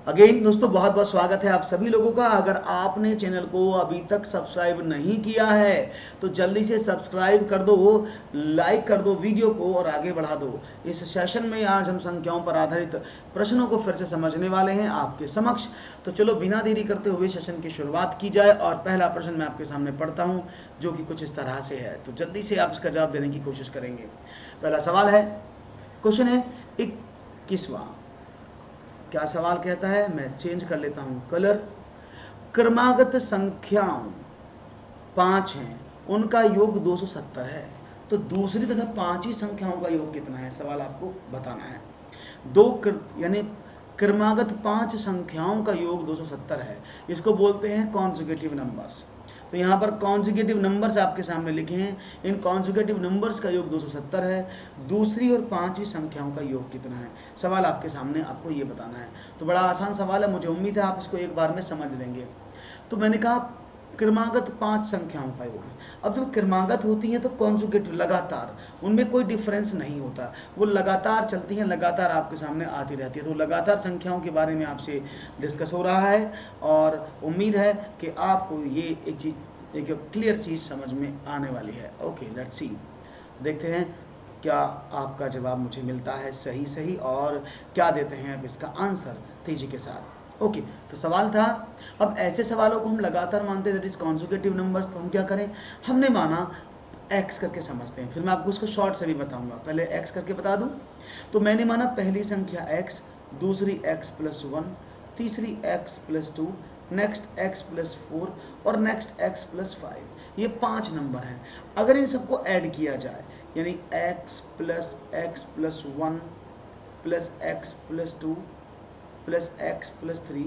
Again दोस्तों बहुत बहुत स्वागत है आप सभी लोगों का। अगर आपने चैनल को अभी तक सब्सक्राइब नहीं किया है तो जल्दी से सब्सक्राइब कर दो, लाइक कर दो वीडियो को और आगे बढ़ा दो। इस सेशन में आज हम संख्याओं पर आधारित प्रश्नों को फिर से समझने वाले हैं आपके समक्ष। तो चलो बिना देरी करते हुए सेशन की शुरुआत की जाए और पहला प्रश्न मैं आपके सामने पढ़ता हूँ जो कि कुछ इस तरह से है। तो जल्दी से आप इसका जवाब देने की कोशिश करेंगे। पहला सवाल है, क्वेश्चन है 21वां। क्या सवाल कहता है, मैं चेंज कर लेता हूं कलर। क्रमागत संख्याओं 5 हैं, उनका योग 270 है, तो दूसरी तथा पांचवी संख्याओं का योग कितना है, सवाल आपको बताना है। यानी क्रमागत 5 संख्याओं का योग 270 है, इसको बोलते हैं कॉन्जुगेटिव नंबर्स। तो यहाँ पर कॉन्जुगेटिव नंबर्स आपके सामने लिखे हैं। इन कॉन्जुगेटिव नंबर्स का योग 270 है, दूसरी और पांचवी संख्याओं का योग कितना है, सवाल आपके सामने, आपको ये बताना है। तो बड़ा आसान सवाल है, मुझे उम्मीद है आप इसको एक बार में समझ लेंगे। तो मैंने कहा क्रमागत 5 संख्याओं का योग है। अब जब क्रमागत होती हैं तो कॉन्जुगेटिव लगातार, उनमें कोई डिफरेंस नहीं होता, वो लगातार चलती हैं, लगातार आपके सामने आती रहती है। तो लगातार संख्याओं के बारे में आपसे डिस्कस हो रहा है और उम्मीद है कि आपको ये एक क्लियर चीज़ समझ में आने वाली है। ओके लेट्स सी, देखते हैं क्या आपका जवाब मुझे मिलता है सही और क्या देते हैं आप इसका आंसर तेजी के साथ। ओके तो सवाल था, अब ऐसे सवालों को हम लगातार मानते हैं, दैट इज कॉन्जुगेटिव नंबर्स। तो हम क्या करें, हमने माना x करके समझते हैं, फिर मैं आपको इसको शॉर्ट से भी बताऊंगा। पहले x करके बता दूं, तो मैंने माना पहली संख्या x, दूसरी x + 1, तीसरी x + 2, नेक्स्ट x + 4 और नेक्स्ट x + 5। ये 5 नंबर हैं। अगर इन सबको ऐड किया जाए, यानी x + x + 1 + x + 2 + x + 3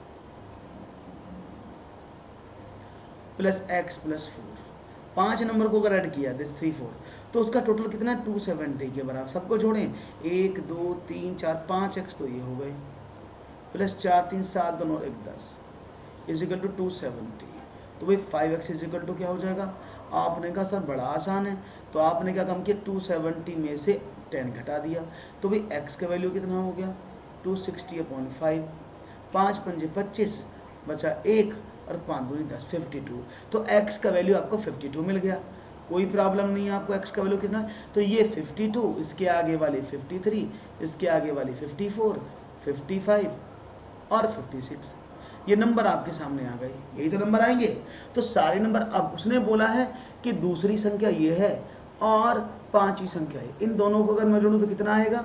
+ x + 4, 5 number को अगर ऐड किया दिस 3 4, तो उसका टोटल कितना है 270 के बराबर। सबको जोड़ें, 1 2 3 4 5x तो ये हो गए, प्लस 4 3 7 2 1 10 इजिकल टू 270। तो भाई 5x इजिकल टू क्या हो जाएगा, आपने कहा सर बड़ा आसान है, तो आपने क्या काम किया 270 में से 10 घटा दिया, तो भाई x का वैल्यू कितना हो गया 260/5, 5 पंजे 25 बचा 1 और 5 दूनी 10, 52। तो x का वैल्यू आपको 52 मिल गया, कोई प्रॉब्लम नहीं है। आपको x का वैल्यू कितना, तो ये 52, इसके आगे वाली 53, इसके आगे वाली 54, 55 और 56, ये नंबर आपके सामने आ गए, यही तो नंबर आएंगे। तो सारे नंबर, अब उसने बोला है कि दूसरी संख्या ये है और पांचवी संख्या है, इन दोनों को अगर मैं जोड़ूं तो कितना आएगा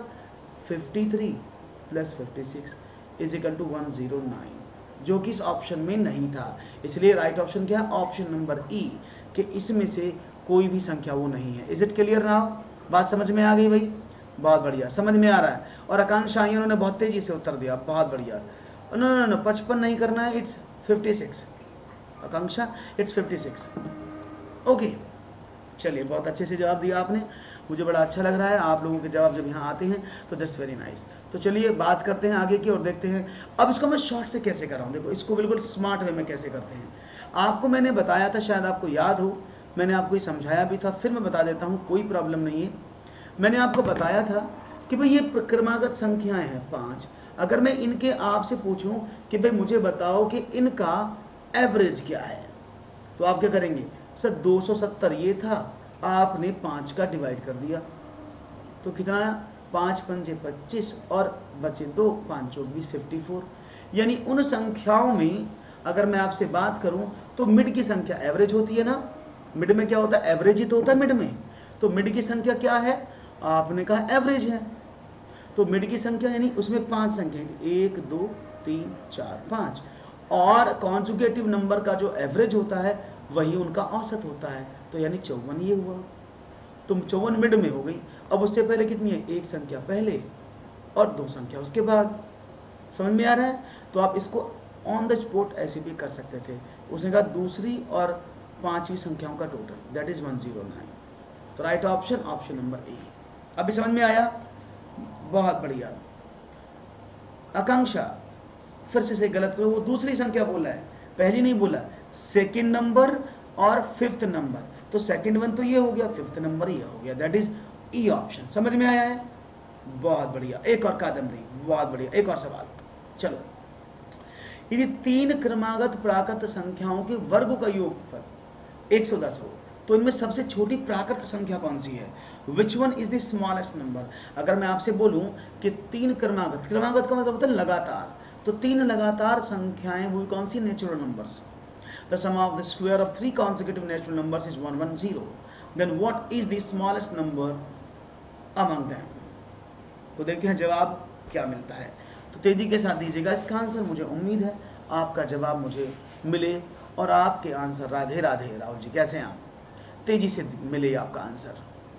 53 + 56 इजिकल टू 109, जो कि इस ऑप्शन में नहीं था। इसलिए राइट ऑप्शन क्या है, ऑप्शन नंबर ई, कि इसमें से कोई भी संख्या वो नहीं है। इज इट क्लियर नाउ, बात समझ में आ गई भाई, बहुत बढ़िया, समझ में आ रहा है। और आकांक्षा आई, उन्होंने बहुत तेजी से उत्तर दिया, बहुत बढ़िया। नो 55 नहीं करना है, इट्स 56 आकांक्षा, इट्स 56। ओके चलिए, बहुत अच्छे से जवाब दिया आपने, मुझे बड़ा अच्छा लग रहा है आप लोगों के जवाब जब यहाँ आते हैं, तो दैट्स वेरी नाइस। तो चलिए बात करते हैं आगे की और देखते हैं अब इसको मैं शॉर्ट से कैसे कर रहा हूँ। देखो इसको बिल्कुल स्मार्ट वे में कैसे करते हैं, आपको मैंने बताया था, शायद आपको याद हो, मैंने आपको ये समझाया भी था, फिर मैं बता देता हूँ, कोई प्रॉब्लम नहीं है। मैंने आपको बताया था कि भाई ये क्रमागत संख्याएं हैं 5, अगर मैं इनके आपसे पूछूं कि भाई मुझे बताओ कि इनका एवरेज क्या है, तो आप क्या करेंगे, सर 270 ये था, आपने 5 का डिवाइड कर दिया, तो कितना आया 5 पंजे 25 और बचे 2, 5 चौक 20, 54। यानी उन संख्याओं में अगर मैं आपसे बात करूं तो मिड की संख्या एवरेज होती है ना, मिड में क्या होता है, एवरेज ही तो होता है मिड में। तो मिड की संख्या क्या है, आपने कहा एवरेज है, तो मिड की संख्या यानी उसमें 5 संख्या 1 2 3 4 5, और कॉन्जुगेटिव नंबर का जो एवरेज होता है वही उनका औसत होता है, तो यानी 54 ये हुआ। तुम 54 मिड में हो गई। अब उससे पहले कितनी है, एक संख्या पहले और 2 संख्या उसके बाद, समझ में आ रहा है। तो आप इसको ऑन द स्पॉट ऐसे भी कर सकते थे, उसने कहा दूसरी और पांचवी संख्याओं का टोटल, दैट इज 109। तो right option, option number A. अभी समझ में आया, बहुत बढ़िया। आकांक्षा फिर से गलत करो, वो दूसरी संख्या बोला है, पहली नहीं बोला, सेकंड नंबर और फिफ्थ नंबर, तो सेकंड वन तो ये हो गया, फिफ्थ नंबर ये हो गया, दैट इज ई ऑप्शन। समझ में आया है, बहुत बढ़िया। एक और कादम्बरी, बहुत बढ़िया, एक और सवाल, चलो यदि तीन क्रमागत प्राकृत संख्याओं के वर्ग का योगफल 110 हो तो इनमें सबसे छोटी प्राकृत संख्या कौन सी है? Which one is the smallest number? अगर मैं आपसे बोलूं कि तीन क्रमागत का मतलब होता है लगातार, तो तीन लगातार संख्याएं वो कौन सी? Natural numbers. The sum of the square of three consecutive natural numbers is 110। Then what is the smallest number among them? तो देखते हैं जवाब क्या मिलता है। तो तेजी के साथ दीजिएगा इसका आंसर। मुझे उम्मीद है आपका जवाब मुझे मिले और आपके आंसर राधे राधे। राहुल जी कैसे हैं आप? तेजी से मिले आपका आंसर।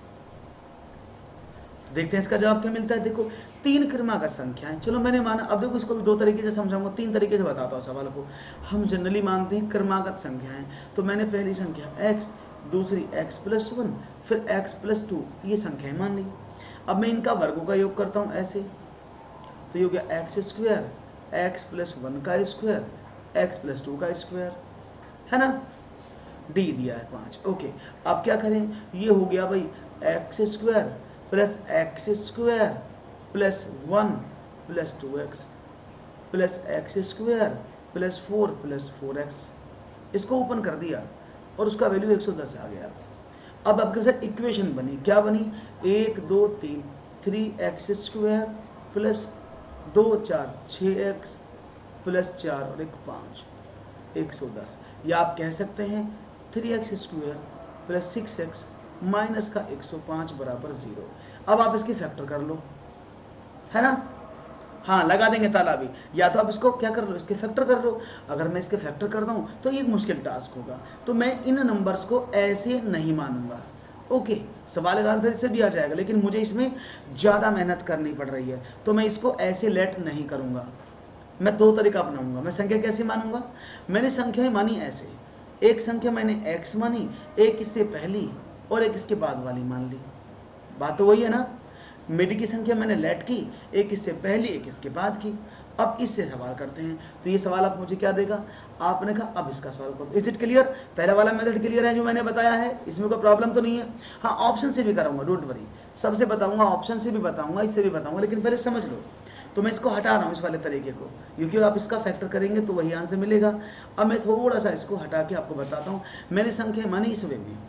देखते हैं इसका जवाब क्या मिलता है। देखो तीन क्रमागत संख्याएं, चलो मैंने माना। अब देखो इसको भी दो तरीके से समझाऊंगा, तीन तरीके से बताता हूँ सवाल को। हम जनरली मानते हैं क्रमागत संख्याएं, तो मैंने पहली संख्या x, दूसरी x+1, फिर x+2 ये संख्याएं मान ली। अब मैं इनका वर्गों का योग करता हूँ ऐसे, तो ये हो गया x², x+1 का स्क्वायर, x+2 का स्क्वायर, है ना। d दिया है 5। ओके, अब क्या करें? ये हो गया भाई x² plus x² plus 1 plus 2x plus x² plus 4 plus 4x। इसको ओपन कर दिया और उसका वैल्यू 110 आ गया। अब आपके साथ इक्वेशन बनी, क्या बनी? 1 2 3 3x² प्लस 2 4 6x प्लस 4 और 1 5 110। या आप कह सकते हैं 3x² प्लस 6x माइनस का 105 बराबर 0। अब आप इसकी फैक्टर कर लो, है ना। हाँ लगा देंगे ताला भी। या तो आप इसको क्या कर लो, इसके फैक्टर कर लो। अगर मैं इसके फैक्टर करता हूँ तो ये मुश्किल टास्क होगा, तो मैं इन नंबर्स को ऐसे नहीं मानूंगा। ओके, सवाल का आंसर इससे भी आ जाएगा, लेकिन मुझे इसमें ज़्यादा मेहनत करनी पड़ रही है, तो मैं इसको ऐसे लेट नहीं करूँगा। मैं दो तरीका अपनाऊंगा। मैं संख्या कैसे मानूंगा? मैंने संख्याएं मानी ऐसे, एक संख्या मैंने x मानी, एक इससे पहली और एक इसके बाद वाली मान ली। बात तो वही है ना। मिड की संख्या मैंने लेट की, एक इससे पहली एक इसके बाद की। अब इससे सवाल करते हैं, तो ये सवाल आप मुझे क्या देगा? आपने कहा अब इसका सवाल करो। Is it clear? पहला वाला मेथड क्लियर है जो मैंने बताया है, इसमें कोई प्रॉब्लम तो नहीं है। हाँ ऑप्शन से भी कराऊंगा, डोंट वरी, सबसे बताऊंगा, ऑप्शन से भी बताऊंगा, इससे भी बताऊंगा, लेकिन पहले समझ लो। तो मैं इसको हटा रहा हूँ इस वाले तरीके को, क्योंकि आप इसका फैक्टर करेंगे तो वही आंसर मिलेगा। अब मैं थोड़ा सा इसको हटा के आपको बताता हूँ। मैंने संख्या मानी इस वे में,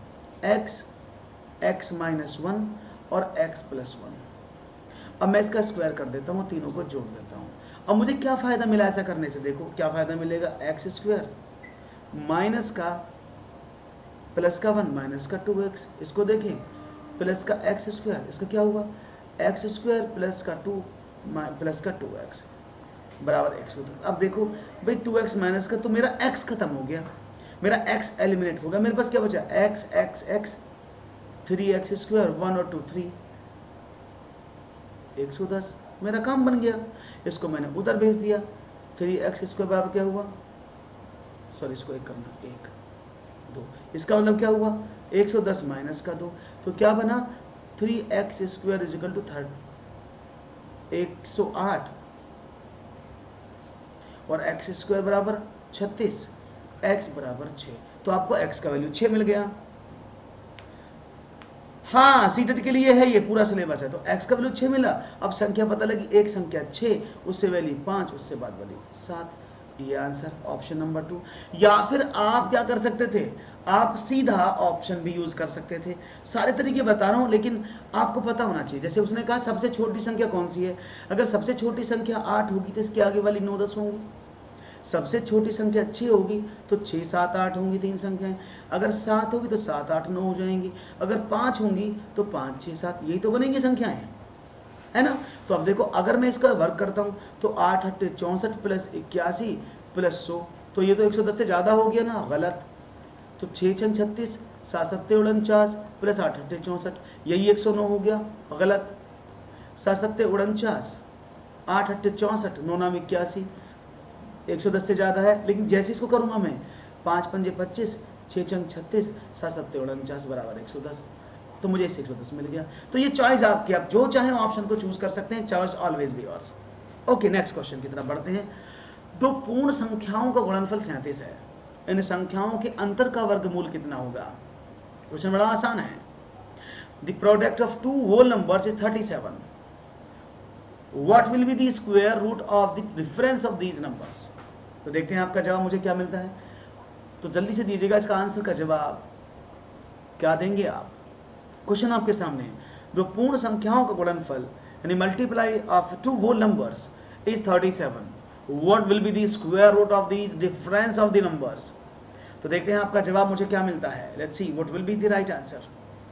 x-1 और x+1। अब मैं इसका स्क्वायर कर देता हूँ, तीनों को जोड़ देता हूँ। अब मुझे क्या फ़ायदा मिला ऐसा करने से? देखो क्या फ़ायदा मिलेगा? x² माइनस का प्लस का 1 माइनस का 2x। इसको देखें, प्लस का x², इसका क्या हुआ? x² प्लस का 2 प्लस का 2x बराबर x होता है। अब देखो भाई 2x माइनस का, तो मेरा x खत्म हो गया, मेरा x एलिमिनेट हो गया। मेरे पास क्या बचा? x 3x², 1 और 2 3 110। मेरा काम बन गया। इसको मैंने उधर भेज दिया। 3x² बराबर क्या हुआ? सॉरी इसको एक करना, 1 2। इसका मतलब क्या हुआ? 110 माइनस का 2, तो क्या बना? 3x² इज इक्वल टू 108 और x² बराबर 36, x बराबर 6। तो आपको x का वैल्यू 6 मिल गया। हाँ सीटेट के लिए है, ये पूरा सिलेबस है। तो x का वैल्यू 6 मिला। अब संख्या पता लगी, एक संख्या 6, उससे वैल्यू 5, उससे बाद वाली 7। ये आंसर ऑप्शन नंबर 2। या फिर आप क्या कर सकते थे? आप सीधा ऑप्शन भी यूज कर सकते थे। सारे तरीके बता रहा हूँ, लेकिन आपको पता होना चाहिए। जैसे उसने कहा सबसे छोटी संख्या कौन सी है? अगर सबसे छोटी संख्या 8 होगी तो इसके आगे वाली 9 10 होंगी। सबसे छोटी संख्या 6 होगी तो 6 7 8 होंगी, 3 संख्याएं। अगर 7 होगी तो 7 8 9 हो जाएंगी। अगर 5 होंगी तो 5 6 7, यही तो बनेंगी संख्याएं, है ना। तो अब देखो अगर मैं इसका वर्क करता हूँ तो 8 8 64 प्लस 81 प्लस 100, तो ये तो 110 से ज़्यादा हो गया ना, गलत। तो 6 6 36, 7 7 49 प्लस 8 8 64, यही 109 हो गया, गलत। 7 7 49, 8 8 64, 9 9 81, 110 से ज़्यादा है। लेकिन जैसे इसको करूँगा मैं, 5 5 25, 6 6 36, 7 7 49 बराबर 110, तो मुझे इससे 110 मिल गया। तो ये चॉइस आपकी, आप जो चाहें ऑप्शन को चूज कर सकते हैं। Choice always be yours. Okay next question की तरफ बढ़ते हैं। दो पूर्ण संख्याओं का गुणनफल 37 है, इन संख्याओं के अंतर का वर्गमूल कितना होगा? क्वेश्चन बड़ा आसान है। The product of two whole numbers is 37. What will be the square root of the difference of these numbers? तो देखते हैं आपका जवाब मुझे क्या मिलता है। तो जल्दी से दीजिएगा इसका आंसर का जवाब, क्या देंगे आप। क्वेश्चन आपके सामने है, दो पूर्ण संख्याओं का गुणनफल यानी multiply of two whole numbers is 37, what will be the square root of this difference of the numbers. तो देखते हैं आपका जवाब मुझे क्या मिलता है। Let's see what will be the right answer.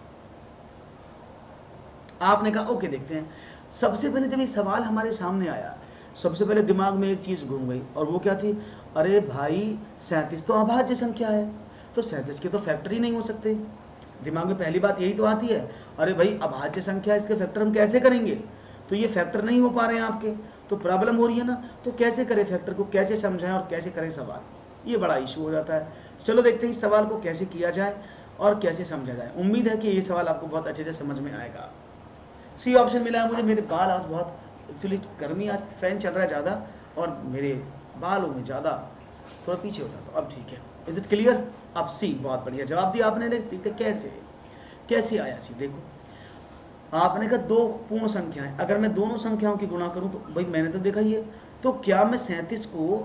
आपने कहा ओके देखते हैं। सबसे पहले जब ये सवाल हमारे सामने आया, सबसे पहले दिमाग में एक चीज घूम गई, और वो क्या थी, अरे भाई 37 तो अभाज्य संख्या है, तो 37 के तो फैक्टर ही नहीं हो सकते। दिमाग में पहली बात यही तो आती है, अरे भाई अभाज्य संख्या, इसके फैक्टर हम कैसे करेंगे, तो ये फैक्टर नहीं हो पा रहे हैं आपके, तो प्रॉब्लम हो रही है ना, तो कैसे करें फैक्टर को, कैसे समझाएं और कैसे करें सवाल, ये बड़ा इशू हो जाता है। चलो देखते हैं इस सवाल को कैसे किया जाए और कैसे समझा जाए। उम्मीद है कि ये सवाल आपको बहुत अच्छे से समझ में आएगा। सी ऑप्शन मिला है मुझे। मेरे बाल आज बहुत, एक्चुअली गर्मी, आज फैन चल रहा है ज़्यादा और मेरे बालों में ज़्यादा थोड़ा पीछे हो जाता, अब ठीक है। Is it clear. अब सी, बहुत बढ़िया जवाब दिया आपने। देखते कैसे कैसे आया सी। देखो आपने कहा दो पूर्ण संख्याएं, अगर मैं दोनों संख्याओं की गुणा करूं तो भाई मैंने तो देखा ही है, तो क्या मैं 37 को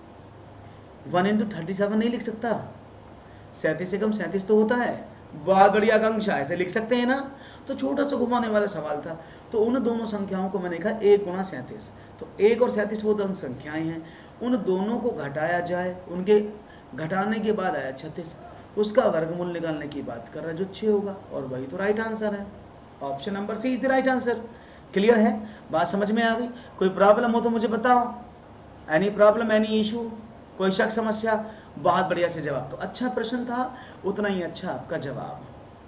1 × 37 नहीं लिख सकता। 37 से कम 37 तो होता है। बहुत बढ़िया आकांक्षा, ऐसे लिख सकते हैं ना। तो छोटा सा घुमाने वाला सवाल था। तो उन दोनों संख्याओं को मैंने कहा 1 × 37, तो 1 और 37 वो दोनों संख्याएं हैं, उन दोनों को घटाया जाए, उनके घटाने के बाद आया 36, उसका वर्गमूल निकालने की बात कर रहा है जो 6 होगा, और वही तो राइट आंसर है। Option number C is the right answer. Clear है, बात समझ में आ गई। कोई प्रॉब्लम हो तो मुझे बताओ, एनी प्रॉब्लम, एनी इशू, कोई शक समस्या। बहुत बढ़िया से जवाब, तो अच्छा प्रश्न था, उतना ही अच्छा आपका जवाब।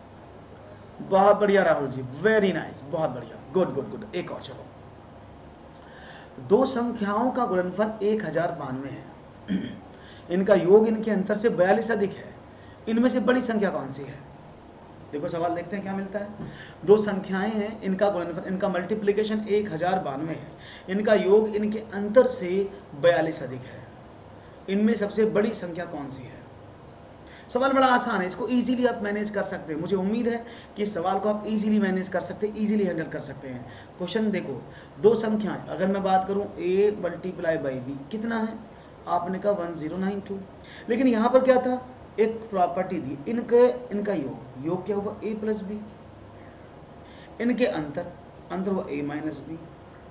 बहुत बढ़िया राहुल जी, वेरी नाइस, बहुत बढ़िया, गुड गुड गुड। एक और चलो, दो संख्याओं का गुणनफल 1092 है, इनका योग इनके अंतर से 42 अधिक है, इनमें से बड़ी संख्या कौन सी है। देखो सवाल देखते हैं क्या मिलता है। दो संख्याएं हैं, इनका गुणनफल, इनका मल्टीप्लिकेशन 1092 है, इनका योग इनके अंतर से 42 अधिक है, इनमें सबसे बड़ी संख्या कौन सी है। सवाल बड़ा आसान है, इसको इजीली आप मैनेज कर सकते हैं। मुझे उम्मीद है कि इस सवाल को आप इजीली मैनेज कर सकते हैं, इजीली हैंडल कर सकते हैं। क्वेश्चन देखो, दो संख्याएं, अगर मैं बात करूं a × b कितना है, आपने कहा 1092, लेकिन यहां पर क्या था, एक प्रॉपर्टी दी, इनका योग क्या होगा a + b, इनके अंतर हुआ a - b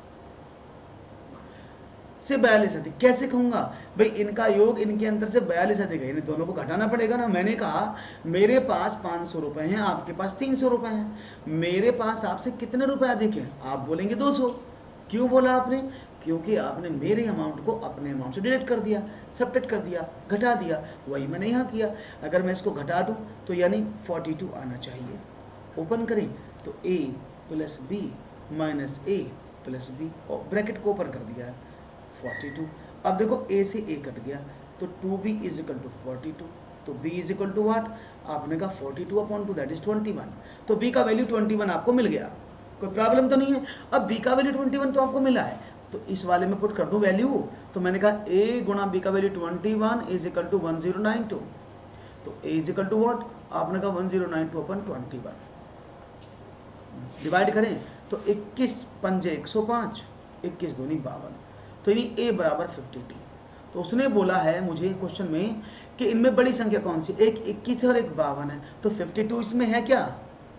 से 42 अधिक। कैसे कहूंगा भाई, इनका योग इनके अंतर से 42 अधिक है, इन दोनों को घटाना पड़ेगा ना। मैंने कहा मेरे पास 500 रुपए हैं, आपके पास 300 रुपए हैं, मेरे पास आपसे कितने रुपए अधिक हैं, आप बोलेंगे 200। क्यों बोला आपने, क्योंकि आपने मेरे अमाउंट को अपने अमाउंट से डिवाइड कर दिया, सबट्रैक्ट कर दिया, घटा दिया, वही मैंने यहाँ किया। अगर मैं इसको घटा दूं तो यानी 42 आना चाहिए। ओपन करें तो a + b - a + b, और ब्रैकेट को ओपन कर दिया 42। अब देखो a से a कट गया, तो 2b = 42, तो b = व्हाट, आपने कहा 42/2 दैट इज 21, तो b का वैल्यू 21 आपको मिल गया, कोई प्रॉब्लम तो नहीं है। अब b का वैल्यू 21 तो आपको मिला है, तो इस वाले में पुट कर दूं वैल्यू, तो मैंने कहा a × b का वैल्यू 21 = 1092, तो a = व्हाट, आपने कहा 1092/21। डिवाइड करें तो 21 × 5 = 105, 21 × 2 = 52, तो यानी a = 52। तो उसने बोला है मुझे क्वेश्चन में कि इनमें बड़ी संख्या कौन सी, एक 21 और एक 52 है, तो 52 इसमें है क्या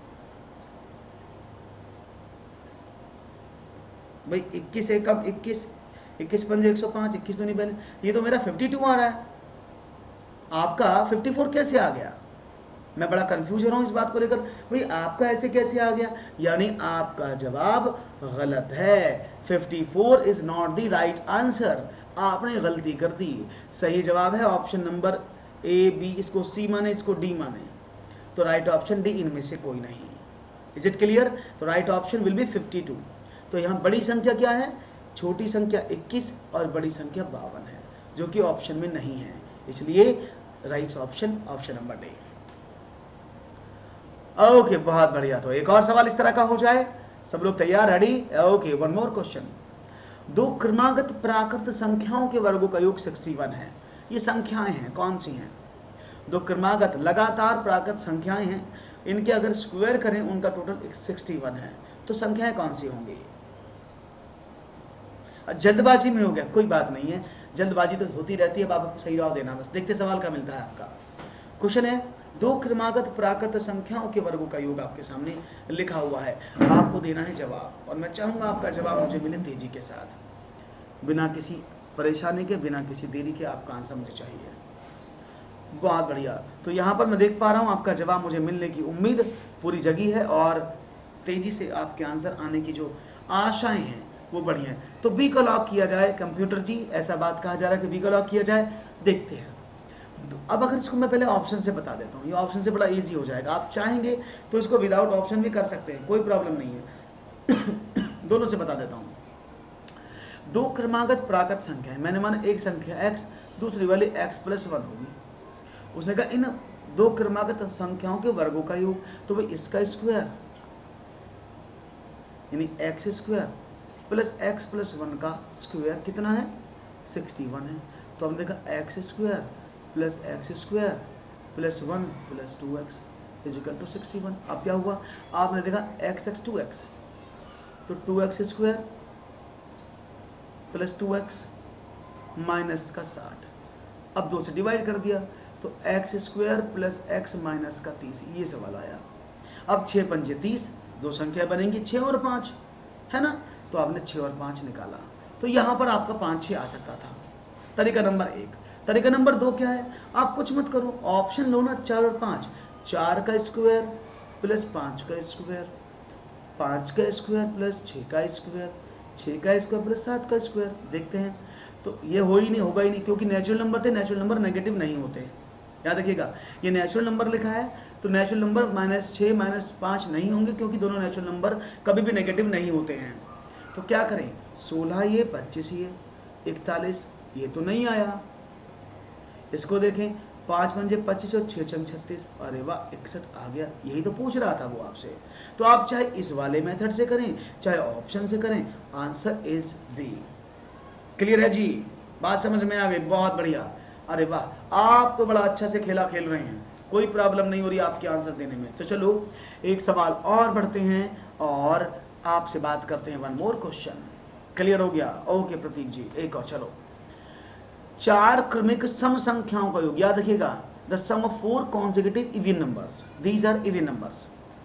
भाई, 21 एक कब 21 × 5 = 105, 21 × 2 = 52, ये तो मेरा 52 आ रहा है, आपका 54 कैसे आ गया। मैं बड़ा कंफ्यूज हो रहा हूँ इस बात को लेकर, भाई आपका ऐसे कैसे आ गया, यानी आपका जवाब गलत है। 54 is not the right answer, आपने गलती कर दी। सही जवाब है ऑप्शन नंबर ए बी, इसको सी माने, इसको डी माने, तो राइट ऑप्शन डी, इनमें से कोई नहीं। Is it clear. तो राइट ऑप्शन विल बी 52। तो यहाँ बड़ी संख्या क्या है, छोटी संख्या 21 और बड़ी संख्या 52 है, जो कि ऑप्शन में नहीं है, इसलिए right option number D. Okay बहुत बढ़िया। तो एक और सवाल इस तरह का हो जाए, सब लोग तैयार, ready. Okay, one more question. दो क्रमागत प्राकृत संख्याओं के वर्गों का योग 61 है। ये संख्याएं हैं, कौन सी हैं, दो क्रमागत लगातार प्राकृत संख्याएं हैं, इनके अगर स्क्वायर करें उनका टोटल 61 है, तो संख्याएं कौन सी होंगी। जल्दबाजी में हो गया, कोई बात नहीं है, जल्दबाजी तो होती रहती है, आपको सही जवाब देना बस। देखते सवाल का मिलता है आपका। क्वेश्चन है, दो क्रमागत प्राकृत संख्याओं के वर्गों का योग आपके सामने लिखा हुआ है, आपको देना है जवाब, और मैं चाहूंगा आपका जवाब मुझे मिले तेजी के साथ, बिना किसी परेशानी के, बिना किसी देरी के आपका आंसर मुझे चाहिए। बहुत बढ़िया। तो यहाँ पर मैं देख पा रहा हूँ आपका जवाब मुझे मिलने की उम्मीद पूरी जगी है, और तेजी से आपके आंसर आने की जो आशाएं हैं वो बढ़िया है। तो बी को लॉक किया जाए कंप्यूटर जी, ऐसा बात कहा जा रहा है कि बी को लॉक किया जाए। देखते हैं। तो अब अगर इसको मैं पहले ऑप्शन से बता देता हूँ, ये ऑप्शन से बड़ा इजी हो जाएगा। आप चाहेंगे तो इसको विदाउट ऑप्शन भी कर सकते हैं, कोई प्रॉब्लम नहीं है। दोनों से बता देता हूँ। दो क्रमागत प्राकृत संख्या है, मैंने माना एक संख्या x, दूसरी वाली x+1 होगी। उसने कहा इन दो क्रमागत संख्याओं के वर्गों का योग, तो भाई इसका स्क्वायर यानी x² प्लस x+1 का स्क्वायर कितना है 61 है। तो हमने देखा x² plus x² plus 1 plus 2x equal to 61। अब क्या हुआ, आपने देखा x 2x, तो 2x² प्लस 2x माइनस का 60। अब 2 से डिवाइड कर दिया तो x² प्लस x माइनस का 30, ये सवाल आया। अब 6 पंजे 30, दो संख्या बनेंगी 6 और 5, है ना। तो आपने 6 और 5 निकाला, तो यहाँ पर आपका 5 6 आ सकता था। तरीका नंबर 1। तरीका नंबर 2 क्या है, आप कुछ मत करो, ऑप्शन लो ना 4 और 5। 4 का स्क्वायर प्लस 5 का स्क्वायर, 5 का स्क्वायर प्लस 6 का स्क्वायर, 6 का स्क्वायर प्लस 7 का स्क्वायर। देखते हैं, तो ये हो ही नहीं, होगा ही नहीं, क्योंकि नेचुरल नंबर थे, नेचुरल नंबर नेगेटिव नहीं होते। याद रखिएगा, ये नेचुरल नंबर लिखा है, तो नेचुरल नंबर -6 -5 नहीं होंगे, क्योंकि दोनों नेचुरल नंबर कभी भी नेगेटिव नहीं होते हैं। तो क्या करें, 16 ये 25 ये 41, ये तो नहीं आया। इसको देखें, 5 पंजे 25 और 6 छंग 36, अरे वाह 61 आ गया। यही तो पूछ रहा था वो आपसे। तो आप चाहे इस वाले मेथड से करें चाहे ऑप्शन से करें, आंसर इज बी। क्लियर है जी, बात समझ में आ गई, बहुत बढ़िया। अरे वाह, आप तो बड़ा अच्छा से खेला खेल रहे हैं, कोई प्रॉब्लम नहीं हो रही आपके आंसर देने में। तो चलो एक सवाल और बढ़ते हैं और आपसे बात करते हैं। One more question. क्लियर हो गया, ओके प्रतीक जी, एक और। चलो, 4 क्रमिक सम संख्याओं का योग, याद रखिएगा, the sum of 4 consecutive even numbers, these are even numbers,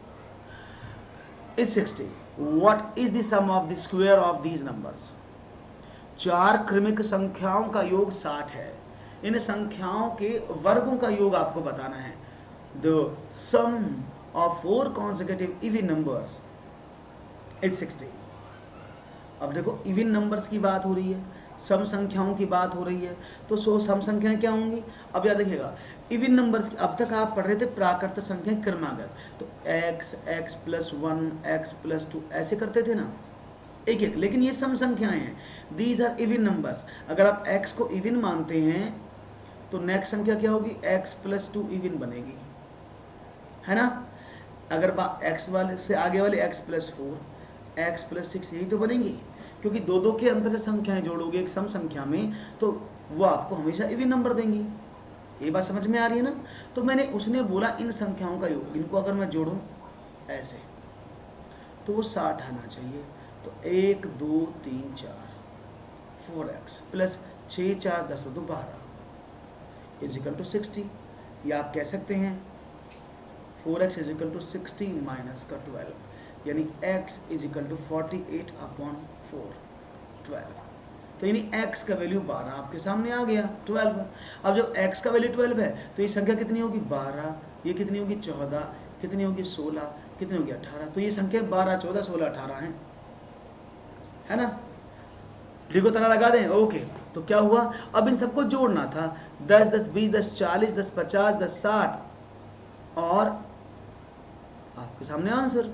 is 60. What is the sum of the square of these numbers? 4 क्रमिक संख्याओं का योग 60 है। इन संख्याओं के वर्गों का योग आपको बताना है। The sum of 4 consecutive even numbers is 60. अब देखो, इवन नंबर्स की बात हो रही है, सम संख्याओं की बात हो रही है, तो सम संख्याएं क्या होंगी। अब याद रखिएगा, इवन नंबर्स की अब तक आप पढ़ रहे थे प्राकृत संख्या क्रमागत, तो x, x+1, x+2 ऐसे करते थे ना, एक एक। लेकिन ये सम संख्याएं हैं, दीज आर इवन नंबर्स। अगर आप x को इवन मानते हैं तो नेक्स्ट संख्या क्या होगी, x+2 इवन बनेगी, है ना। अगर x वाले से आगे वाले x+4, x+6 यही तो बनेंगी, क्योंकि दो दो के अंतर से संख्याएं जोड़ोगे एक सम संख्या में, तो वो आपको हमेशा इवन नंबर देंगी। ये बात समझ में आ रही है ना। तो मैंने उसने बोला इन संख्याओं का योग, इनको अगर मैं जोड़ूं ऐसे, तो वो 60 आना चाहिए। तो 1 2 3 4 4x प्लस 6 4 10 2 12 इजिकल टू 60। या आप कह सकते हैं 4x इजिकल टू 60 माइनस का 12, यानी x इजिकल टू 48/4 12। तो यानी x का वैल्यू 12 आपके सामने आ गया, 12। अब जब x का वैल्यू 12 है तो ये संख्या कितनी होगी 12, ये कितनी होगी 14, कितनी होगी 16, कितनी होगी 18। तो ये संख्या 12 14 16 18 है ना। देखो ताला लगा दें, ओके। तो क्या हुआ, अब इन सबको जोड़ना था, 10 10 20 10 40 10 50 10 60, और आपके सामने आंसर।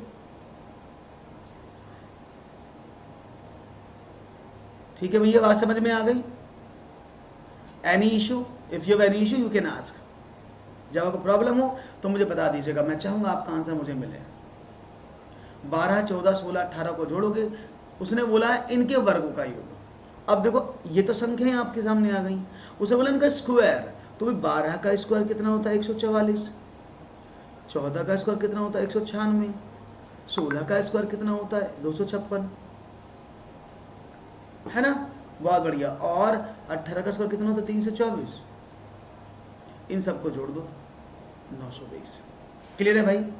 ठीक है भैया, बात समझ में आ गई। Any issue, if you have any issue you can ask. जब आपको प्रॉब्लम हो तो मुझे बता दीजिएगा, मैं चाहूंगा आपका आंसर मुझे मिले। 12 14 16 18 को जोड़ोगे, उसने बोला है इनके वर्गों का योग। अब देखो ये तो संख्याएं आपके सामने आ गई, उसने बोला इनका स्क्वायर, तो भाई 12 का स्क्वायर कितना होता है 144, 14 का स्क्वायर कितना होता है 196, 16 का स्क्वायर कितना होता है 256, है ना। बहुत बढ़िया। और 18 का स्क्वायर कितना होता है? 324। इन सबको जोड़ दो, 920। क्लियर है भाई?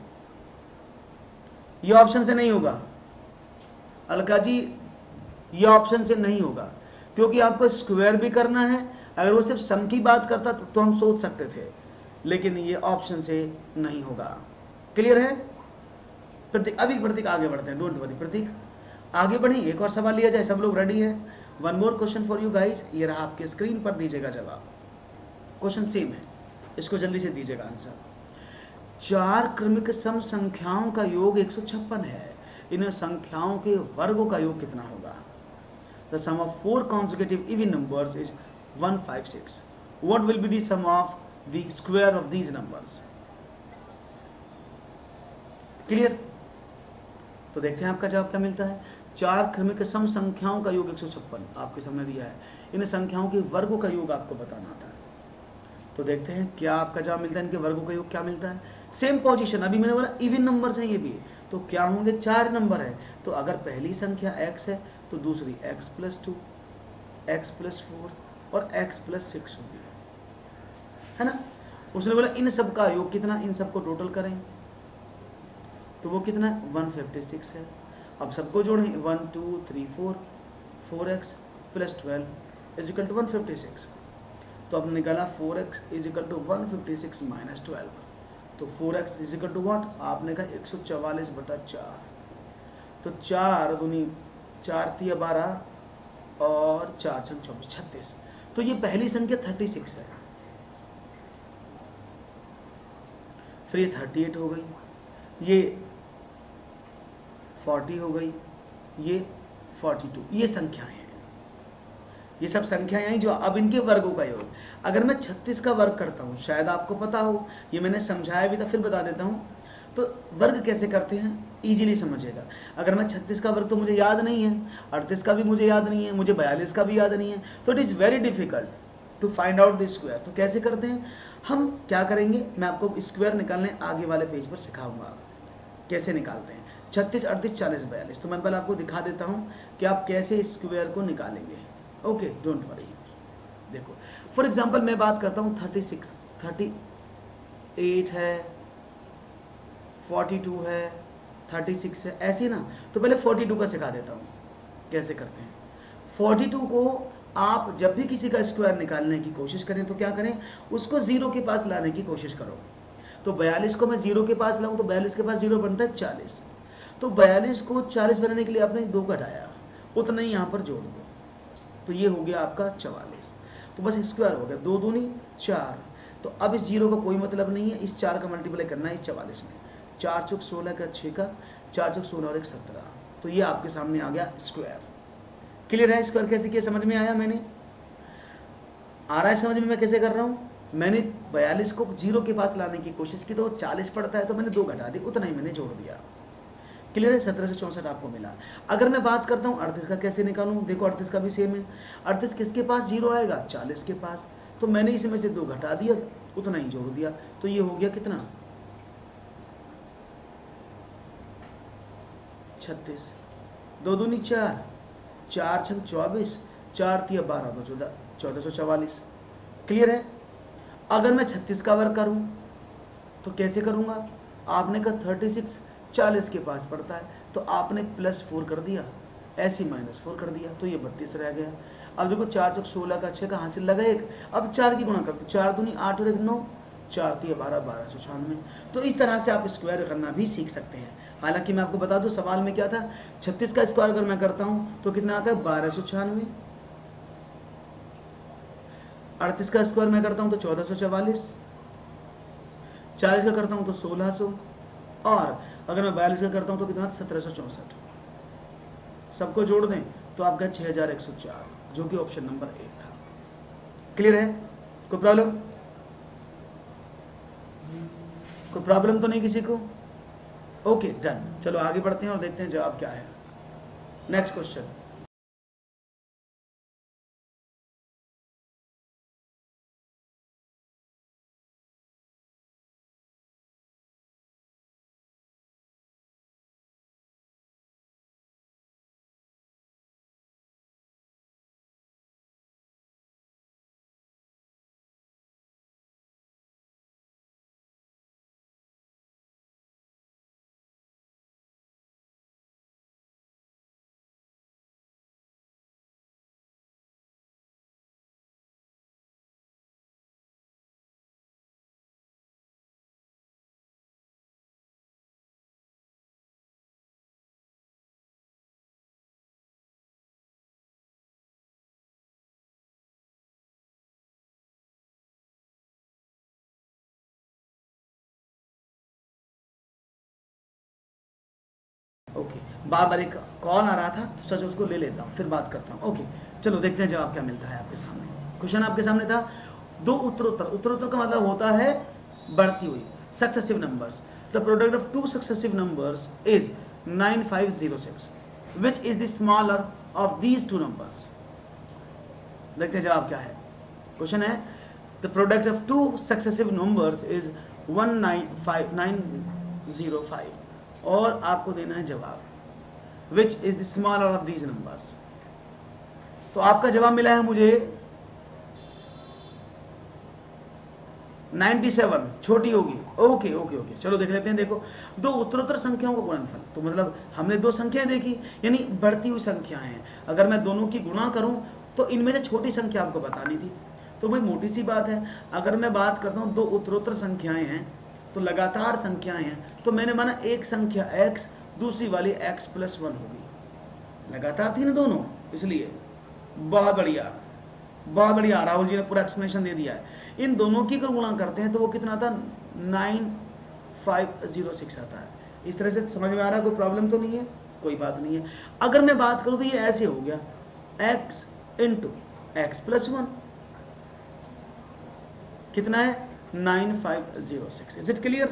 ये ऑप्शन से नहीं होगा अलका जी, ये ऑप्शन से नहीं होगा, क्योंकि आपको स्क्वायर भी करना है। अगर वो सिर्फ सम की बात करता तो हम सोच सकते थे, लेकिन ये ऑप्शन से नहीं होगा। क्लियर है प्रतीक? अभी प्रतीक आगे बढ़ते हैं, डोंट वरी प्रतीक, आगे बढ़े, एक और सवाल लिया जाए। सब लोग रेडी है? One more question for you guys. ये रहा आपके स्क्रीन पर, दीजिएगा जवाब। क्वेश्चन सेम है, इसको जल्दी से दीजिएगा आंसर। चार क्रमिक सम संख्याओं का योग 156 है। इन संख्याओं के वर्गों का योग कितना होगा? The sum of four consecutive even numbers is 156. What will be the sum of the square of these numbers? Clear? तो देखते हैं आपका जवाब क्या मिलता है। चार क्रमिक सम संख्याओं का योग 156 आपके सामने दिया है। इन संख्याओं के वर्गों का योग आपको बताना था। तो देखते हैं क्या आपका जवाब मिलता है, इनके वर्गों का योग क्या मिलता है। सेम पोजीशन, अभी मैंने बोला इवन नंबर्स हैं ये भी, तो क्या होंगे? चार नंबर है, तो अगर पहली संख्या x है तो दूसरी x + 2, x + 4 और x + 6 होगी, है ना। उसने बोला इन सब का योग कितना, इन सबको टोटल करें तो वो कितना 156 है। अब सबको जोड़ें, 1 2 3 4, 4x + 12 = 156। तो अब निकाला 4x = 156 - 12, तो 4x = व्हाट? आपने कहा 144/4। तो 4 दूनी 4 × 12 और 4 × 24 36। तो ये पहली संख्या 36 है, फिर ये 38 हो गई, ये 40 हो गई, ये 42। ये संख्याएं हैं, ये सब संख्याएं आई जो अब इनके वर्गों का योग। अगर मैं 36 का वर्ग करता हूँ, शायद आपको पता हो, ये मैंने समझाया भी था, फिर बता देता हूँ। तो वर्ग कैसे करते हैं इजीली समझिएगा। अगर मैं 36 का वर्ग तो मुझे याद नहीं है, 38 का भी मुझे याद नहीं है, मुझे 42 का भी याद नहीं है, तो it is very difficult to find out the square. तो कैसे करते हैं हम, क्या करेंगे, मैं आपको स्क्वायर निकालने आगे वाले पेज पर सिखाऊंगा कैसे निकालते हैं। 36 38 40 42। तो मैं पहले आपको दिखा देता हूँ कि आप कैसे स्क्वायर को निकालेंगे। Okay, don't worry. देखो फॉर एग्जांपल मैं बात करता हूँ 36 38 है, 42 है, 36 है, ऐसे ना। तो पहले 42 का सिखा देता हूँ कैसे करते हैं। 42 को आप जब भी किसी का स्क्वायर निकालने की कोशिश करें तो क्या करें, उसको जीरो के पास लाने की कोशिश करो। तो 42 को मैं जीरो के पास लाऊं तो 42 के पास जीरो बनता है 40। तो 42 को 40 बनाने के लिए आपने 2 घटाया, उतना ही यहाँ पर जोड़ दो, तो ये हो गया आपका 44। तो बस स्क्वायर हो गया, 2 दूनी 4। तो अब इस जीरो का कोई मतलब नहीं है, इस 4 का मल्टीप्लाई करना है इस 44 में। 4 चौक 16 का 6 का, 4 चौक 16 और 1 17। तो ये आपके सामने आ गया स्क्वायर। क्लियर है? स्क्वायर कैसे किया समझ में आया? मैंने आ रहा है समझ में मैं कैसे कर रहा हूँ? मैंने 42 को जीरो के पास लाने की कोशिश की तो 40 पड़ता है, तो मैंने 2 घटा दी, उतना ही मैंने जोड़ दिया। क्लियर है? 1764 आपको मिला। अगर मैं बात करता हूँ 38 का कैसे निकालूं, देखो 38 का भी सेम है। 38 किसके पास जीरो आएगा? 40 के पास। तो मैंने इसमें से 2 घटा दिया, उतना ही जोड़ दिया, तो ये हो गया कितना 36। 2 दूनी 4, 4 छक 24, 4 तिया 12, 2 14, 1444। क्लियर है? अगर मैं 36 का वर्ग करूं तो कैसे करूंगा? आपने कहा 36 40 के पास पड़ता है, तो आपने +4 कर दिया, ऐसे -4 कर दिया, तो ये 32 रह गया। अब देखो 4 चौक 16 का 6 का हासिल लगा 1। अब 4 की गुणा करते, 4 दूनी 8 और 1 9, 4 तिया 12, 1296। तो इस तरह से आप स्क्वायर करना भी सीख सकते हैं। हालांकि मैं आपको बता दूं सवाल में क्या था, 36 का स्क्वायर अगर मैं करता हूं तो कितना आता है 1296। 38 का स्क्वायर मैं करता हूं तो 1444, 40 का करता हूं तो 1600, और अगर मैं 42 का करता हूं तो कितना 1764। सबको जोड़ दें तो आपका 6104, जो कि ऑप्शन नंबर 1 था। क्लियर है? कोई प्रॉब्लम? कोई प्रॉब्लम तो नहीं किसी को? Okay done. चलो आगे बढ़ते हैं और देखते हैं जवाब क्या है। Next question. बार बार एक कॉल आ रहा था तो सोचा उसको ले लेता हूँ, फिर बात करता हूँ। ओके चलो देखते हैं जवाब क्या मिलता है आपके सामने। क्वेश्चन आपके सामने था दो उत्तरोत्तर, उत्तरोत्तर का मतलब होता है बढ़ती हुई, successive numbers. The product of two successive numbers is 9506 which is the smaller of these two numbers. देखते हैं जवाब क्या है। क्वेश्चन है the product of two successive numbers is 195 और आपको देना है जवाब which is the smaller of these numbers. तो आपका जवाब मिला है मुझे 97, छोटी होगी। ओके ओके ओके चलो देख लेते हैं। देखो दो उत्तरोत्तर संख्याओं का गुणनफल, तो मतलब हमने दो संख्याएं देखी यानी बढ़ती हुई संख्याएं हैं। अगर मैं दोनों की गुणा करूं तो इनमें से छोटी संख्या आपको बतानी थी, तो भाई मोटी सी बात है। अगर मैं बात करता हूं दो उत्तरोत्तर संख्याएं हैं तो लगातार संख्याएं हैं, तो मैंने माना एक संख्या x दूसरी वाली x+1 होगी, लगातार थी ना दोनों, इसलिए बहुत बढ़िया बहुत बढ़िया। राहुल जी ने पूरा एक्सप्लेनेशन दे दिया है। इन दोनों की अगर गुणा करते हैं तो वो कितना आता, 9506 आता है। इस तरह से समझ में आ रहा है, कोई प्रॉब्लम तो नहीं है, कोई बात नहीं है। अगर मैं बात करूं तो ये ऐसे हो गया x इंटू x+1 कितना है 9506। Is it clear?